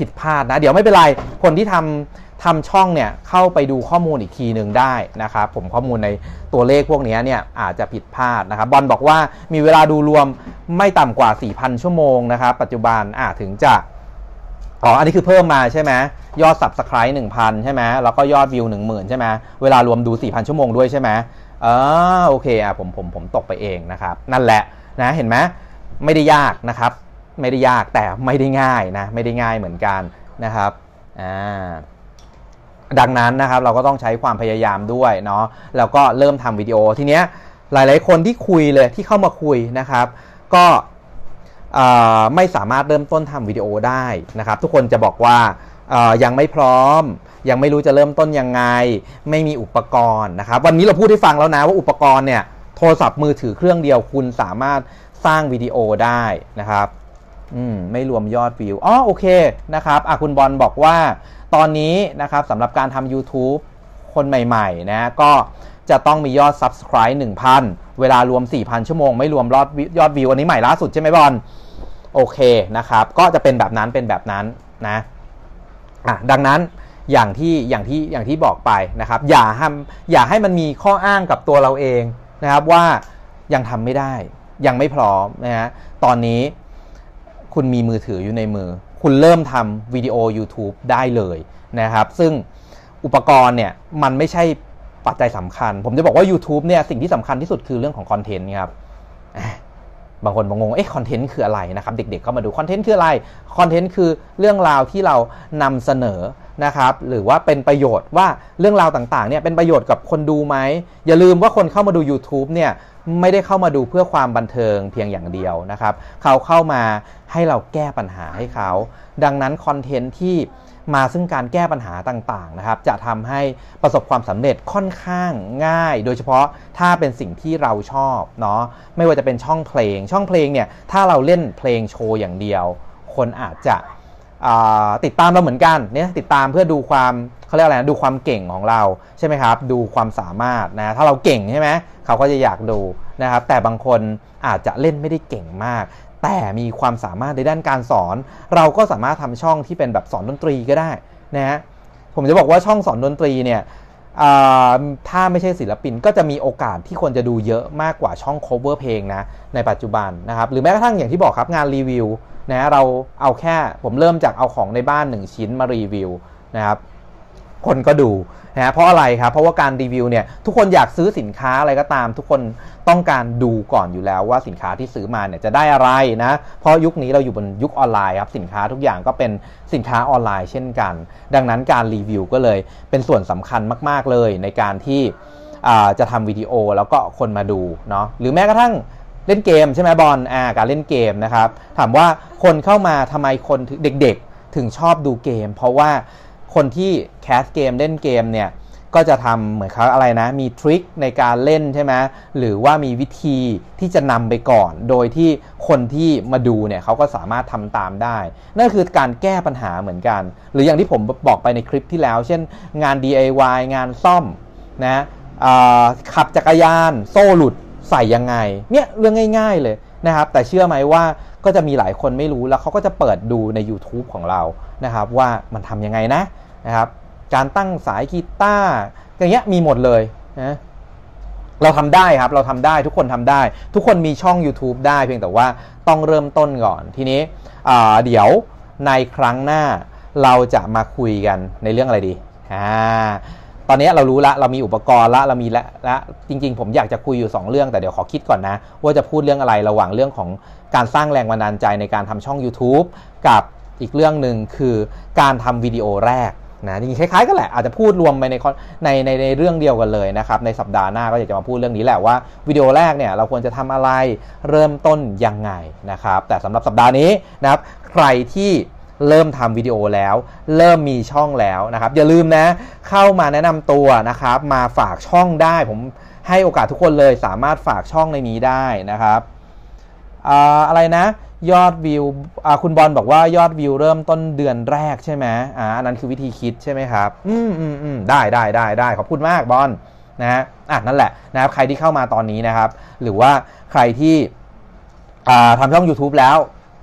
ผิดพลาดนะเดี๋ยวไม่เป็นไรคนที่ทำทำช่องเนี่ยเข้าไปดูข้อมูลอีกทีหนึ่งได้นะครับผมข้อมูลในตัวเลขพวกนี้เนี่ยอาจจะผิดพลาดนะครับบอลบอกว่ามีเวลาดูรวมไม่ต่ำกว่า สี่พัน ชั่วโมงนะครับปัจจุบันอ่ะถึงจะอ๋ออันนี้คือเพิ่มมาใช่ไหมยอด Subscribe หนึ่งพัน ใช่ไหมแล้วก็ยอดวิว หนึ่งหมื่น ใช่ไหมเวลารวมดู สี่พัน ชั่วโมงด้วยใช่ไหมอ๋อโอเคอ่ะผมผมผมตกไปเองนะครับนั่นแหละนะเห็นไหมไม่ได้ยากนะครับไม่ได้ยากแต่ไม่ได้ง่ายนะไม่ได้ง่ายเหมือนกันนะครับอ่าดังนั้นนะครับเราก็ต้องใช้ความพยายามด้วยเนาะแล้วก็เริ่มทำวิดีโอทีเนี้ยหลายๆคนที่คุยเลยที่เข้ามาคุยนะครับก็ไม่สามารถเริ่มต้นทำวิดีโอได้นะครับทุกคนจะบอกว่ายังไม่พร้อมยังไม่รู้จะเริ่มต้นยังไงไม่มีอุปกรณ์นะครับวันนี้เราพูดให้ฟังแล้วนะว่าอุปกรณ์เนี่ยโทรศัพท์มือถือเครื่องเดียวคุณสามารถสร้างวิดีโอได้นะครับอืมไม่รวมยอดวิวอ๋อโอเคนะครับอ่ะคุณบอลบอกว่าตอนนี้นะครับสำหรับการทำ YouTube คนใหม่ๆนะก็จะต้องมียอด Subscribe หนึ่งพัน เวลารวม สี่พัน ชั่วโมงไม่รวมยอดยอดวิวอันนี้ใหม่ล่าสุดใช่ไหมบอลโอเคนะครับก็จะเป็นแบบนั้นเป็นแบบนั้นนะอ่ะดังนั้นอย่างที่อย่างที่อย่างที่บอกไปนะครับอย่าให้อย่าให้มันมีข้ออ้างกับตัวเราเองนะครับว่ายังทำไม่ได้ยังไม่พร้อมนะฮะตอนนี้คุณมีมือถืออยู่ในมือคุณเริ่มทำวิดีโอ YouTube ได้เลยนะครับซึ่งอุปกรณ์เนี่ยมันไม่ใช่ปัจจัยสำคัญผมจะบอกว่า YouTube เนี่ยสิ่งที่สำคัญที่สุดคือเรื่องของคอนเทนต์ครับบางคนบางงงเอ๊ะคอนเทนต์คืออะไรนะครับเด็กๆเข้ามาดูคอนเทนต์คืออะไรคอนเทนต์คือเรื่องราวที่เรานำเสนอนะครับหรือว่าเป็นประโยชน์ว่าเรื่องราวต่างๆเนี่ยเป็นประโยชน์กับคนดูไหมอย่าลืมว่าคนเข้ามาดู YouTube เนี่ยไม่ได้เข้ามาดูเพื่อความบันเทิงเพียงอย่างเดียวนะครับเขาเข้ามาให้เราแก้ปัญหาให้เขาดังนั้นคอนเทนต์ที่มาซึ่งการแก้ปัญหาต่างๆนะครับจะทำให้ประสบความสำเร็จค่อนข้างง่ายโดยเฉพาะถ้าเป็นสิ่งที่เราชอบเนาะไม่ว่าจะเป็นช่องเพลงช่องเพลงเนี่ยถ้าเราเล่นเพลงโชว์อย่างเดียวคนอาจจะติดตามเราเหมือนกันเนี่ยติดตามเพื่อดูความเขาเรียกอะไรนะดูความเก่งของเราใช่ไหมครับดูความสามารถนะถ้าเราเก่งใช่ไหมเขาก็จะอยากดูนะครับแต่บางคนอาจจะเล่นไม่ได้เก่งมากแต่มีความสามารถในด้านการสอนเราก็สามารถทำช่องที่เป็นแบบสอนดนตรีก็ได้นะฮะผมจะบอกว่าช่องสอนดนตรีเนี่ยถ้าไม่ใช่ศิลปินก็จะมีโอกาสที่คนจะดูเยอะมากกว่าช่อง cover เพลงนะในปัจจุบันนะครับหรือแม้กระทั่งอย่างที่บอกครับงานรีวิวนะเราเอาแค่ผมเริ่มจากเอาของในบ้านหนึ่งชิ้นมารีวิวนะครับคนก็ดูนะเพราะอะไรครับเพราะว่าการรีวิวเนี่ยทุกคนอยากซื้อสินค้าอะไรก็ตามทุกคนต้องการดูก่อนอยู่แล้วว่าสินค้าที่ซื้อมาเนี่ยจะได้อะไรนะเพราะยุคนี้เราอยู่บนยุคออนไลน์ครับสินค้าทุกอย่างก็เป็นสินค้าออนไลน์เช่นกันดังนั้นการรีวิวก็เลยเป็นส่วนสำคัญมากๆเลยในการที่จะทำวิดีโอแล้วก็คนมาดูเนาะหรือแม้กระทั่งเล่นเกมใช่ไหมบอลอ่าการเล่นเกมนะครับถามว่าคนเข้ามาทำไมคนเด็กๆถึงชอบดูเกมเพราะว่าคนที่แคสเกมเล่นเกมเนี่ยก็จะทำเหมือนเขาอะไรนะมีทริคในการเล่นใช่ไหมหรือว่ามีวิธีที่จะนำไปก่อนโดยที่คนที่มาดูเนี่ยเขาก็สามารถทำตามได้นั่นคือการแก้ปัญหาเหมือนกันหรืออย่างที่ผมบอกไปในคลิปที่แล้วเช่นงาน ดี ไอ วาย งานซ่อมนะขับจักรยานโซ่หลุดใส่ยังไงเนี่ยเรื่องง่ายๆเลยนะครับแต่เชื่อไหมว่าก็จะมีหลายคนไม่รู้แล้วเขาก็จะเปิดดูใน YouTube ของเรานะครับว่ามันทำยังไงนะนะครับการตั้งสายกีตาร์อย่างเงี้ยมีหมดเลยนะเราทำได้ครับเราทำได้ทุกคนทำได้ทุกคนมีช่อง YouTube ได้เพียงแต่ว่าต้องเริ่มต้นก่อนทีนี้เดี๋ยวในครั้งหน้าเราจะมาคุยกันในเรื่องอะไรดีอ่าตอนนี้เรารู้ละเรามีอุปกรณ์ละเรามีละละจริงๆผมอยากจะคุยอยู่สองเรื่องแต่เดี๋ยวขอคิดก่อนนะว่าจะพูดเรื่องอะไรระหว่างเรื่องของการสร้างแรงบันดาลใจในการทำช่อง YouTube กับอีกเรื่องหนึ่งคือการทำวิดีโอแรกนะจริงๆคล้ายๆกันแหละอาจจะพูดรวมไปในในในในเรื่องเดียวกันเลยนะครับในสัปดาห์หน้าก็อยากจะมาพูดเรื่องนี้แหละว่าวิดีโอแรกเนี่ยเราควรจะทำอะไรเริ่มต้นยังไงนะครับแต่สำหรับสัปดาห์นี้นะครับใครที่เริ่มทำวิดีโอแล้วเริ่มมีช่องแล้วนะครับอย่าลืมนะเข้ามาแนะนำตัวนะครับมาฝากช่องได้ผมให้โอกาสทุกคนเลยสามารถฝากช่องในนี้ได้นะครับอ่าอะไรนะยอดวิวคุณบอลบอกว่ายอดวิวเริ่มต้นเดือนแรกใช่ไหมอ่าอันนั้นคือวิธีคิดใช่ไหมครับอืมอืมอืมได้ได้ได้ได้ขอบคุณมากบอลนะฮะอ่ะนั่นแหละนะครับใครที่เข้ามาตอนนี้นะครับหรือว่าใครที่อ่าทำช่อง YouTube แล้ว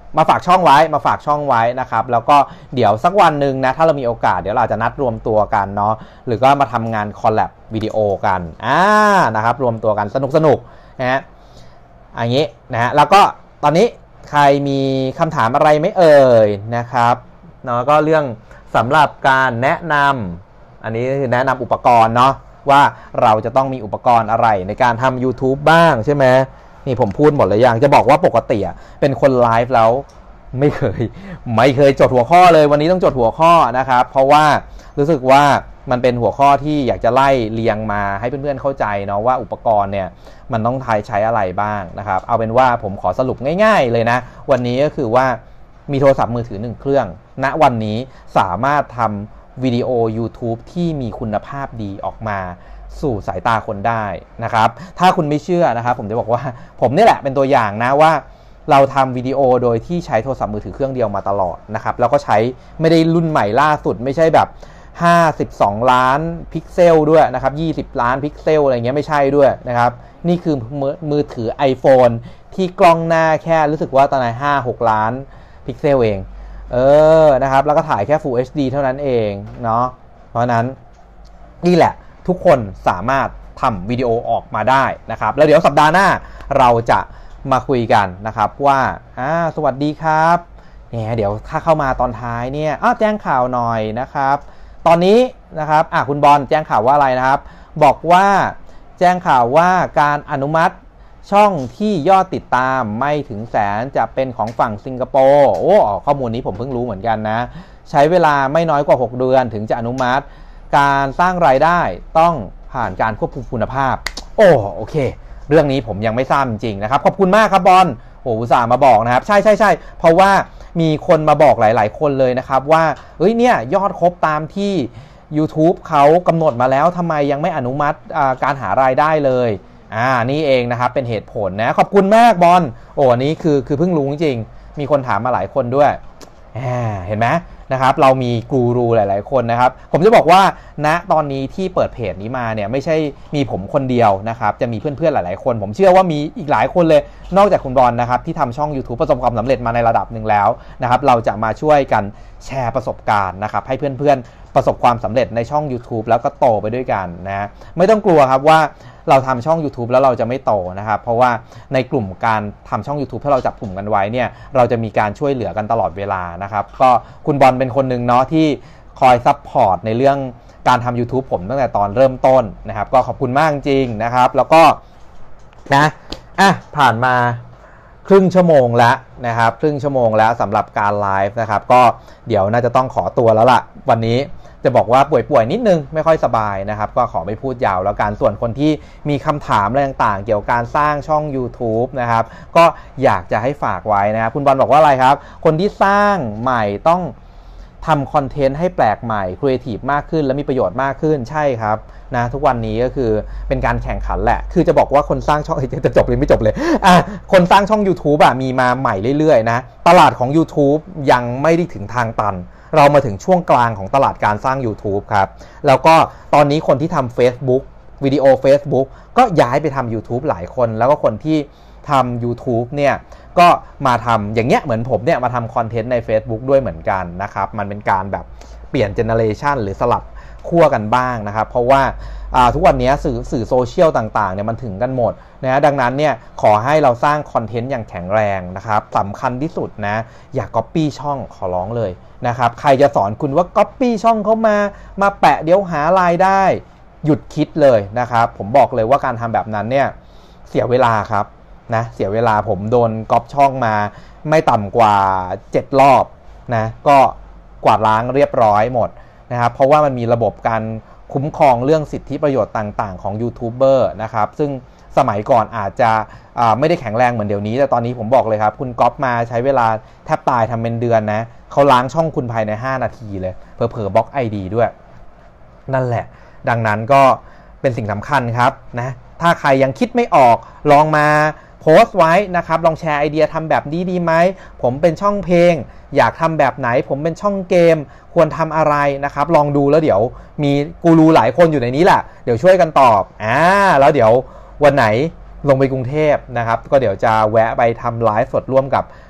มาฝากช่องไว้มาฝากช่องไว้นะครับแล้วก็เดี๋ยวสักวันหนึ่งนะถ้าเรามีโอกาสเดี๋ยวเราจะนัดรวมตัวกันเนาะหรือก็มาทำงานคอลแลบวิดีโอกันอ่านะครับรวมตัวกันสนุกสนุกนะฮะอย่างนี้นะฮะแล้วก็ตอนนี้ใครมีคำถามอะไรไม่เอ่ยนะครับเนาะก็เรื่องสำหรับการแนะนำอันนี้คือแนะนำอุปกรณ์เนาะว่าเราจะต้องมีอุปกรณ์อะไรในการทำ YouTube บ้างใช่ไหมนี่ผมพูดหมดเลยอย่างจะบอกว่าปกติเป็นคนไลฟ์แล้วไม่เคยไม่เคยจดหัวข้อเลยวันนี้ต้องจดหัวข้อนะครับเพราะว่ารู้สึกว่ามันเป็นหัวข้อที่อยากจะไล่เรียงมาให้เพื่อนๆเข้าใจเนาะว่าอุปกรณ์เนี่ยมันต้องใช้อะไรบ้างนะครับเอาเป็นว่าผมขอสรุปง่ายๆเลยนะวันนี้ก็คือว่ามีโทรศัพท์มือถือหนึ่งเครื่องณวันนี้สามารถทำวิดีโอ YouTube ที่มีคุณภาพดีออกมาสู่สายตาคนได้นะครับถ้าคุณไม่เชื่อนะครับผมจะบอกว่าผมนี่แหละเป็นตัวอย่างนะว่าเราทำวิดีโอโดยที่ใช้โทรศัพท์มือถือเครื่องเดียวมาตลอดนะครับแล้วก็ใช้ไม่ได้รุ่นใหม่ล่าสุดไม่ใช่แบบห้าสิบสองล้านพิกเซลด้วยนะครับยี่สิบล้านพิกเซลอะไรเงี้ยไม่ใช่ด้วยนะครับนี่คือมือมือถือ iPhone ที่กล้องหน้าแค่รู้สึกว่าตอนนั้นห้าหกล้านพิกเซลเองเออนะครับแล้วก็ถ่ายแค่ Full เอช ดี เท่านั้นเองเนาะเพราะนั้นนี่แหละทุกคนสามารถทำวิดีโอออกมาได้นะครับแล้วเดี๋ยวสัปดาห์หน้าเราจะมาคุยกันนะครับว่าอ่าสวัสดีครับเนี่ยเดี๋ยวถ้าเข้ามาตอนท้ายเนี่ยอ้าวแจ้งข่าวหน่อยนะครับตอนนี้นะครับอ่ะคุณบอลแจ้งข่าวว่าอะไรนะครับบอกว่าแจ้งข่าวว่าการอนุมัติช่องที่ยอดติดตามไม่ถึงแสนจะเป็นของฝั่งสิงคโปร์โอ้ข้อมูลนี้ผมเพิ่งรู้เหมือนกันนะใช้เวลาไม่น้อยกว่าหกเดือนถึงจะอนุมัติการสร้างรายได้ต้องผ่านการควบคุมคุณภาพโอ้โอเคเรื่องนี้ผมยังไม่ทราบจริงๆนะครับขอบคุณมากครับบอลโอ้อุตส่าห์มาบอกนะครับใช่ใช่ใช่เพราะว่ามีคนมาบอกหลายๆคนเลยนะครับว่าเอ้ยเนี่ยยอดครบตามที่ YouTube เขากำหนดมาแล้วทำไมยังไม่อนุมัติการหารายได้เลยอ่านี่เองนะครับเป็นเหตุผลนะขอบคุณมากบอลโอ้อันนี้คือคือเพิ่งรู้จริงมีคนถามมาหลายคนด้วยเห็นไหมนะครับเรามีกูรูหลายๆคนนะครับผมจะบอกว่าณตอนนี้ที่เปิดเพจนี้มาเนี่ยไม่ใช่มีผมคนเดียวนะครับจะมีเพื่อนๆหลายๆคนผมเชื่อว่ามีอีกหลายคนเลยนอกจากคุณบอลนะครับที่ทำช่อง YouTube ประสบความสำเร็จมาในระดับหนึ่งแล้วนะครับเราจะมาช่วยกันแชร์ประสบการณ์นะครับให้เพื่อนๆประสบความสำเร็จในช่อง YouTube แล้วก็โตไปด้วยกันนะไม่ต้องกลัวครับว่าเราทำช่อง YouTube แล้วเราจะไม่โตนะครับเพราะว่าในกลุ่มการทำช่อง YouTube ถ้าเราจับกลุ่มกันไว้เนี่ยเราจะมีการช่วยเหลือกันตลอดเวลานะครับก็คุณบอลเป็นคนหนึ่งเนาะที่คอยซัพพอร์ตในเรื่องการทำ YouTube ผมตั้งแต่ตอนเริ่มต้นนะครับก็ขอบคุณมากจริงนะครับแล้วก็นะอ่ะผ่านมาครึ่งชั่วโมงแล้วนะครับครึ่งชั่วโมงแล้วสำหรับการไลฟ์นะครับก็เดี๋ยวน่าจะต้องขอตัวแล้วล่ะวันนี้จะบอกว่าป่วยๆนิดนึงไม่ค่อยสบายนะครับก็ขอไม่พูดยาวแล้วกันส่วนคนที่มีคำถามอะไรต่างๆเกี่ยวกับการสร้างช่อง YouTube นะครับก็อยากจะให้ฝากไว้นะครับคุณบอลบอกว่าอะไรครับคนที่สร้างใหม่ต้องทำคอนเทนต์ให้แปลกใหม่ครีเอทีฟมากขึ้นและมีประโยชน์มากขึ้นใช่ครับนะทุกวันนี้ก็คือเป็นการแข่งขันแหละคือจะบอกว่าคนสร้างช่องจะจบเลยไม่จบเลยอ่ะคนสร้างช่อง YouTube อ่ะมีมาใหม่เรื่อยๆนะตลาดของ YouTube ยังไม่ได้ถึงทางตันเรามาถึงช่วงกลางของตลาดการสร้าง YouTube ครับแล้วก็ตอนนี้คนที่ทำ Facebook วิดีโอ Facebook ก็ย้ายไปทำ YouTube หลายคนแล้วก็คนที่ทำ YouTube เนี่ยก็มาทำอย่างเงี้ยเหมือนผมเนี่ยมาทำคอนเทนต์ใน Facebook ด้วยเหมือนกันนะครับมันเป็นการแบบเปลี่ยนเจเนอเรชันหรือสลับขั้วกันบ้างนะครับเพราะว่าทุกวันนี้สื่อสื่อโซเชียลต่างๆเนี่ยมันถึงกันหมดนะดังนั้นเนี่ยขอให้เราสร้างคอนเทนต์อย่างแข็งแรงนะครับสำคัญที่สุดนะอย่าก๊อปปี้ช่องขอร้องเลยนะครับใครจะสอนคุณว่าก๊อปปี้ช่องเขามามาแปะเดี๋ยวหารายได้หยุดคิดเลยนะครับผมบอกเลยว่าการทำแบบนั้นเนี่ยเสียเวลาครับนะเสียเวลาผมโดนก๊อปช่องมาไม่ต่ำกว่าเจ็ดรอบนะก็กวาดล้างเรียบร้อยหมดนะครับเพราะว่ามันมีระบบการคุ้มครองเรื่องสิทธิประโยชน์ต่างๆของยูทูบเบอร์นะครับซึ่งสมัยก่อนอาจจะไม่ได้แข็งแรงเหมือนเดี๋ยวนี้แต่ตอนนี้ผมบอกเลยครับคุณก๊อปมาใช้เวลาแทบตายทำเป็นเดือนนะเขาล้างช่องคุณภายในห้านาทีเลยเผลอๆบล็อก ไอ ดี ด้วยนั่นแหละดังนั้นก็เป็นสิ่งสำคัญครับนะถ้าใครยังคิดไม่ออกลองมาโพสต์ไว้นะครับลองแชร์ไอเดียทำแบบนี้ดีไหมผมเป็นช่องเพลงอยากทำแบบไหนผมเป็นช่องเกมควรทำอะไรนะครับลองดูแล้วเดี๋ยวมีกูรูหลายคนอยู่ในนี้แหละเดี๋ยวช่วยกันตอบอ่าแล้วเดี๋ยววันไหนลงไปกรุงเทพนะครับก็เดี๋ยวจะแวะไปทำไลฟ์สดร่วมกับ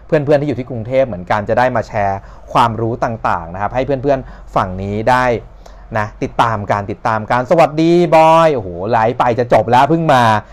เพื่อนๆที่อยู่ที่กรุงเทพเหมือนกันจะได้มาแชร์ความรู้ต่างๆนะครับให้เพื่อนๆฝั่งนี้ได้นะติดตามการติดตามการสวัสดีบอยโอ้โหไลฟ์ไปจะจบแล้วเพิ่งมา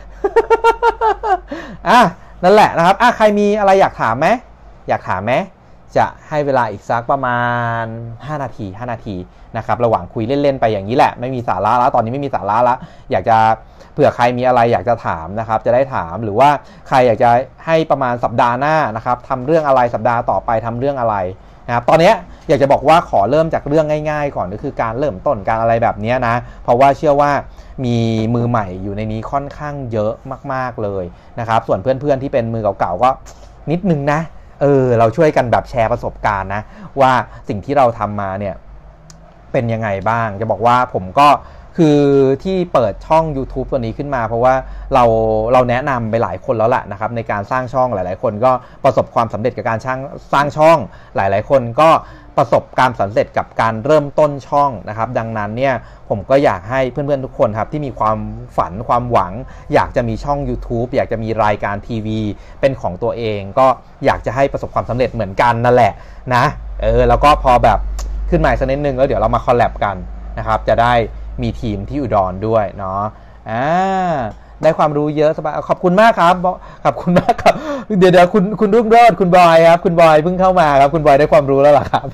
อ่ะนั่นแหละนะครับอ่ะใครมีอะไรอยากถามไหมอยากถามไหมจะให้เวลาอีกสักประมาณห้านาทีห้านาทีนะครับระหว่างคุยเล่นๆไปอย่างนี้แหละไม่มีสาระแล้วตอนนี้ไม่มีสาระแล้วอยากจะเผื่อใครมีอะไรอยากจะถามนะครับจะได้ถามหรือว่าใครอยากจะให้ประมาณสัปดาห์หน้านะครับทำเรื่องอะไรสัปดาห์ต่อไปทำเรื่องอะไรนะครับตอนนี้อยากจะบอกว่าขอเริ่มจากเรื่องง่ายๆก่อนก็คือการเริ่มต้นการอะไรแบบนี้นะเพราะว่าเชื่อว่ามีมือใหม่อยู่ในนี้ค่อนข้างเยอะมากๆเลยนะครับส่วนเพื่อนๆที่เป็นมือเก่าๆก็นิดนึงนะเออเราช่วยกันแบบแชร์ประสบการณ์นะว่าสิ่งที่เราทำมาเนี่ยเป็นยังไงบ้างจะบอกว่าผมก็คือที่เปิดช่อง YouTube ตัวนี้ขึ้นมาเพราะว่าเราเราแนะนำไปหลายคนแล้วแหละนะครับในการสร้างช่องหลายๆคนก็ประสบความสำเร็จกับการสร้างสร้างช่องหลายๆคนก็ประสบการสำเร็จกับการเริ่มต้นช่องนะครับดังนั้นเนี่ยผมก็อยากให้เพื่อนๆทุกคนครับที่มีความฝันความหวังอยากจะมีช่อง YouTube อยากจะมีรายการทีวีเป็นของตัวเองก็อยากจะให้ประสบความสำเร็จเหมือนกันนั่นแหละนะเออแล้วก็พอแบบขึ้นมาสักนิดนึงแล้วเดี๋ยวเรามาคอลแลบกันนะครับจะได้มีทีมที่อุดรด้วยเนาะอ่าได้ความรู้เยอะสบายขอบคุณมากครับขอบคุณมากครับเดี๋ยวเดี๋ยวคุณคุณรุ่งโรจน์คุณบอยครับคุณบอยเพิ่งเข้ามาครับคุณบอยได้ความรู้แล้วเหรอครับ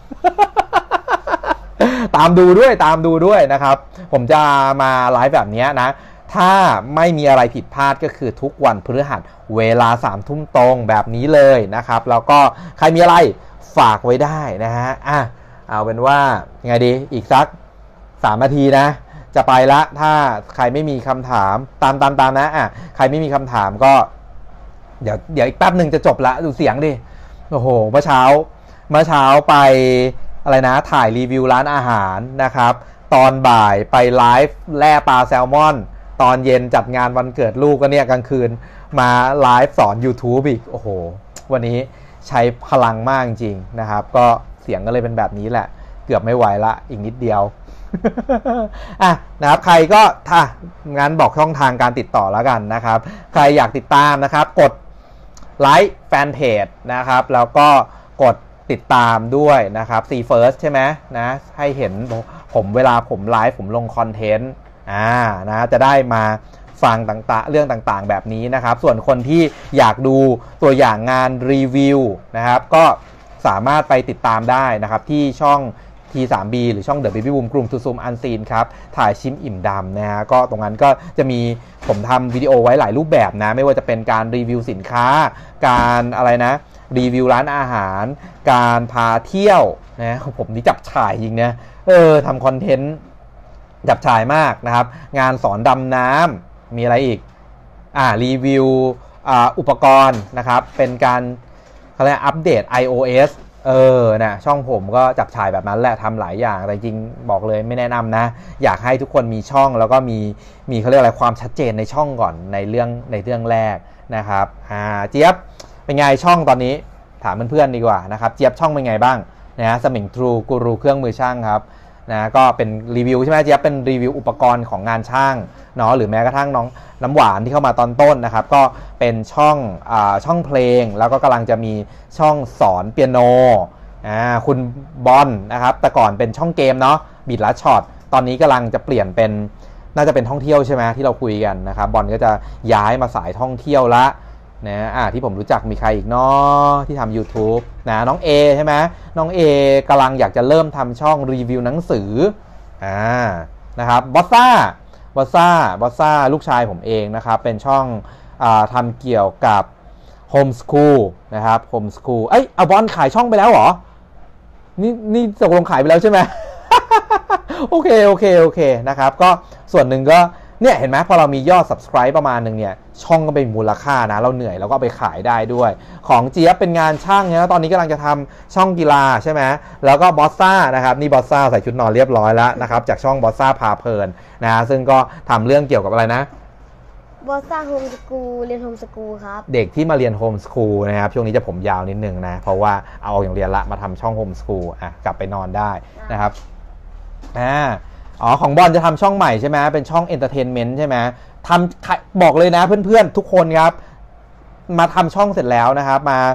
ตามดูด้วยตามดูด้วยนะครับผมจะมาไลฟ์แบบนี้นะถ้าไม่มีอะไรผิดพลาดก็คือทุกวันพฤหัสเวลาสามทุ่มตรงแบบนี้เลยนะครับแล้วก็ใครมีอะไรฝากไว้ได้นะฮะอ่ะเอาเป็นว่าไงดีอีกสักสามนาทีนะจะไปละถ้าใครไม่มีคำถามตามตามตามนะอ่ะใครไม่มีคำถามก็เดี๋ยวเดี๋ยวอีกแป๊บหนึ่งจะจบละดูเสียงดิโอ้โหเมื่อเช้าเมื่อเช้าไปอะไรนะถ่ายรีวิวร้านอาหารนะครับตอนบ่ายไปไลฟ์แล่ปลาแซลมอนตอนเย็นจัดงานวันเกิดลูกก็เนี่ยกลางคืนมาไลฟ์สอน YouTube อีกโอ้โหวันนี้ใช้พลังมากจริงนะครับก็เสียงก็เลยเป็นแบบนี้แหละเกือบไม่ไหวละอีกนิดเดียวอ่ะนะครับใครก็ถ้างั้นบอกช่องทางการติดต่อแล้วกันนะครับใครอยากติดตามนะครับกดไลค์แฟนเพจนะครับแล้วก็กดติดตามด้วยนะครับ See First ใช่ไหมนะให้เห็นผมเวลาผมไลฟ์ผมลงคอนเทนต์อ่านะจะได้มาฟังต่างๆเรื่องต่างๆแบบนี้นะครับส่วนคนที่อยากดูตัวอย่างงานรีวิวนะครับก็สามารถไปติดตามได้นะครับที่ช่อง ที ทรี บี หรือช่อง The Baby Boom กลุ่ม To Zoom Unseen ครับถ่ายชิมอิ่มดำนะฮะก็ตรงนั้นก็จะมีผมทำวิดีโอไว้หลายรูปแบบนะไม่ว่าจะเป็นการรีวิวสินค้าการอะไรนะรีวิวร้านอาหารการพาเที่ยวนะผมนี่จับฉ่ายจริงนะเออทำคอนเทนต์จับฉ่ายมากนะครับงานสอนดำน้ำมีอะไรอีกอ่ารีวิวอ่าอุปกรณ์นะครับเป็นการเขาเรียกอัปเดต iOSเออนะช่องผมก็จับฉ่ายแบบนั้นแหละทำหลายอย่างแต่จริงบอกเลยไม่แนะนำนะอยากให้ทุกคนมีช่องแล้วก็มีมีเขาเรียกอะไรความชัดเจนในช่องก่อนในเรื่องในเรื่องแรกนะครับอ่าเจี๊ยบเป็นไงช่องตอนนี้ถามเพื่อนๆดีกว่านะครับเจี๊ยบช่องเป็นไงบ้างนะสมิงทรูกูรูเครื่องมือช่างครับนะก็เป็นรีวิวใช่ไหมเจี๊ยบเป็นรีวิวอุปกรณ์ของงานช่างเนาะหรือแม้กระทั่งน้องน้ำหวานที่เข้ามาตอนต้นนะครับก็เป็นช่องอ่าช่องเพลงแล้วก็กำลังจะมีช่องสอนเปียโนอ่าคุณบอลนะครับแต่ก่อนเป็นช่องเกมเนาะบีทลัดช็อตตอนนี้กำลังจะเปลี่ยนเป็นน่าจะเป็นท่องเที่ยวใช่ไหมที่เราคุยกันนะครับบอลก็จะย้ายมาสายท่องเที่ยวละนะอ่าที่ผมรู้จักมีใครอีกเนาะที่ทำ YouTube นะน้องเอใช่ไหมน้องเอกำลังอยากจะเริ่มทำช่องรีวิวหนังสืออ่านะครับบอสซ่าบอสซ่าบอสซ่าลูกชายผมเองนะครับเป็นช่องอ่าทำเกี่ยวกับโฮมสคูลนะครับโฮมสคูลเอ้ยเอาบอลขายช่องไปแล้วเหรอนี่นี่ตกลงขายไปแล้วใช่ไหม โอเคโอเคโอเคนะครับก็ส่วนหนึ่งก็เนี่ยเห็นไหมพอเรามียอด Subscribe ประมาณหนึ่งเนี่ยช่องก็เป็นมูลค่านะเราเหนื่อยแล้วก็ไปขายได้ด้วยของเจี๊ยบเป็นงานช่างเนี่ยตอนนี้กำลังจะทำช่องกีฬาใช่ไหมแล้วก็บอสซ่านะครับนี่บอสซ่าใส่ชุดนอนเรียบร้อยแล้วนะครับจากช่องบอสซ่าพาเพลินนะซึ่งก็ทำเรื่องเกี่ยวกับอะไรนะบอสซ่าโฮมสกูลเรียนโฮมสกูลครับเด็กที่มาเรียนโฮมสกูลนะครับช่วงนี้จะผมยาวนิดนึงนะเพราะว่าเอาออกอย่างเรียนละมาทำช่องโฮมสกูลอ่ะกลับไปนอนได้นะครับอ่าอ๋อของบอลจะทำช่องใหม่ใช่ไหมเป็นช่องเอนเตอร์เทนเมนต์ใช่ไหมทำบอกเลยนะเพื่อนๆทุกคนครับมาทำช่องเสร็จแล้วนะครับมา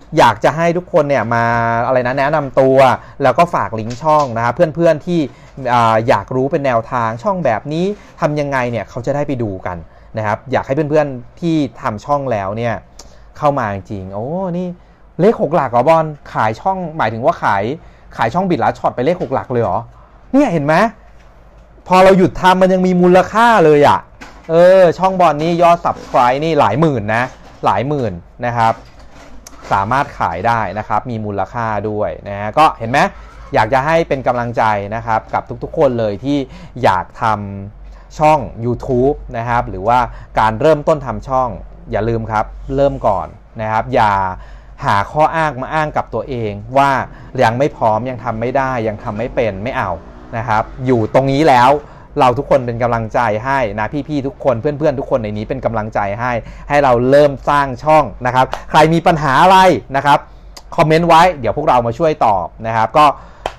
อยากจะให้ทุกคนเนี่ยมาอะไรนะแนะนำตัวแล้วก็ฝากลิงก์ช่องนะครับเพื่อนๆที่อยากรู้เป็นแนวทางช่องแบบนี้ทำยังไงเนี่ยเขาจะได้ไปดูกันนะครับอยากให้เพื่อนๆที่ทำช่องแล้วเนี่ยเข้ามาจริงๆโอ้นี่เลขหกหลักเหรอบอลขายช่องหมายถึงว่าขายขายช่องบิดลัดช็อตไปเลขหกหลักเลยเหรอเนี่ยเห็นไหมพอเราหยุดทำมันยังมีมูลค่าเลยอ่ะเออช่องบอลนี่ยอด Subscribe นี่หลายหมื่นนะหลายหมื่นนะครับสามารถขายได้นะครับมีมูลค่าด้วยนะฮะก็เห็นไหมอยากจะให้เป็นกำลังใจนะครับกับทุกๆคนเลยที่อยากทำช่อง YouTube นะครับหรือว่าการเริ่มต้นทำช่องอย่าลืมครับเริ่มก่อนนะครับอย่าหาข้ออ้างมาอ้างกับตัวเองว่ายังไม่พร้อมยังทำไม่ได้ยังทำไม่เป็นไม่เอานะครับอยู่ตรงนี้แล้วเราทุกคนเป็นกำลังใจให้นะพี่ๆทุกคนเพื่อนๆทุกคนในนี้เป็นกำลังใจให้ให้เราเริ่มสร้างช่องนะครับใครมีปัญหาอะไรนะครับคอมเมนต์ไว้เดี๋ยวพวกเรามาช่วยตอบนะครับก็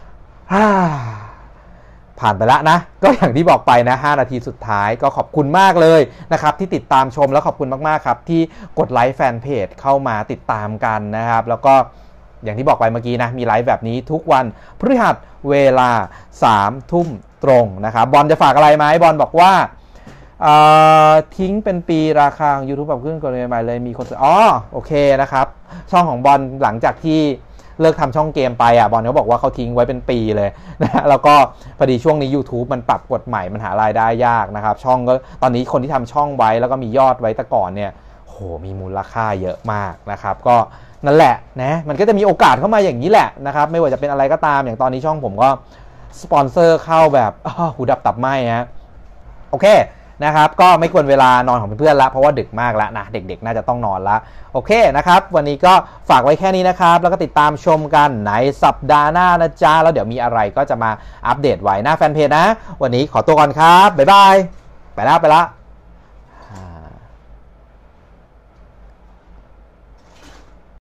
ผ่านไปแล้วนะก็อย่างที่บอกไปนะห้านาทีสุดท้ายก็ขอบคุณมากเลยนะครับที่ติดตามชมแล้วขอบคุณมากๆครับที่กดไลค์แฟนเพจเข้ามาติดตามกันนะครับแล้วก็อย่างที่บอกไปเมื่อกี้นะมีไลฟ์แบบนี้ทุกวันพฤหัสเวลาสามทุ่มตรงนะครับบอลจะฝากอะไรไหมบอลบอกว่าทิ้งเป็นปีราคาของ YouTube ปรับขึ้นกว่าใหม่เลยมีคนอ๋อโอเคนะครับช่องของบอลหลังจากที่เลิกทำช่องเกมไปอ่ะบอลเขาบอกว่าเขาทิ้งไว้เป็นปีเลยนะแล้วก็พอดีช่วงนี้ YouTube มันปรับกฎใหม่มันหารายได้ยากนะครับช่องก็ตอนนี้คนที่ทำช่องไว้แล้วก็มียอดไว้แต่ก่อนเนี่ยโหมีมูลค่าเยอะมากนะครับก็นั่นแหละนะมันก็จะมีโอกาสเข้ามาอย่างนี้แหละนะครับไม่ว่าจะเป็นอะไรก็ตามอย่างตอนนี้ช่องผมก็สปอนเซอร์เข้าแบบหูดับตับไหมฮะโอเคนะครับก็ไม่ควรเวลานอนของเพื่อนๆแล้วเพราะว่าดึกมากแล้วนะเด็กๆน่าจะต้องนอนแล้วโอเคนะครับวันนี้ก็ฝากไว้แค่นี้นะครับแล้วก็ติดตามชมกันในสัปดาห์หน้านะจ๊ะแล้วเดี๋ยวมีอะไรก็จะมาอัปเดตไว้หน้าแฟนเพจนะวันนี้ขอตัวก่อนครับบ๊ายบายไปแล้วไปแล้ว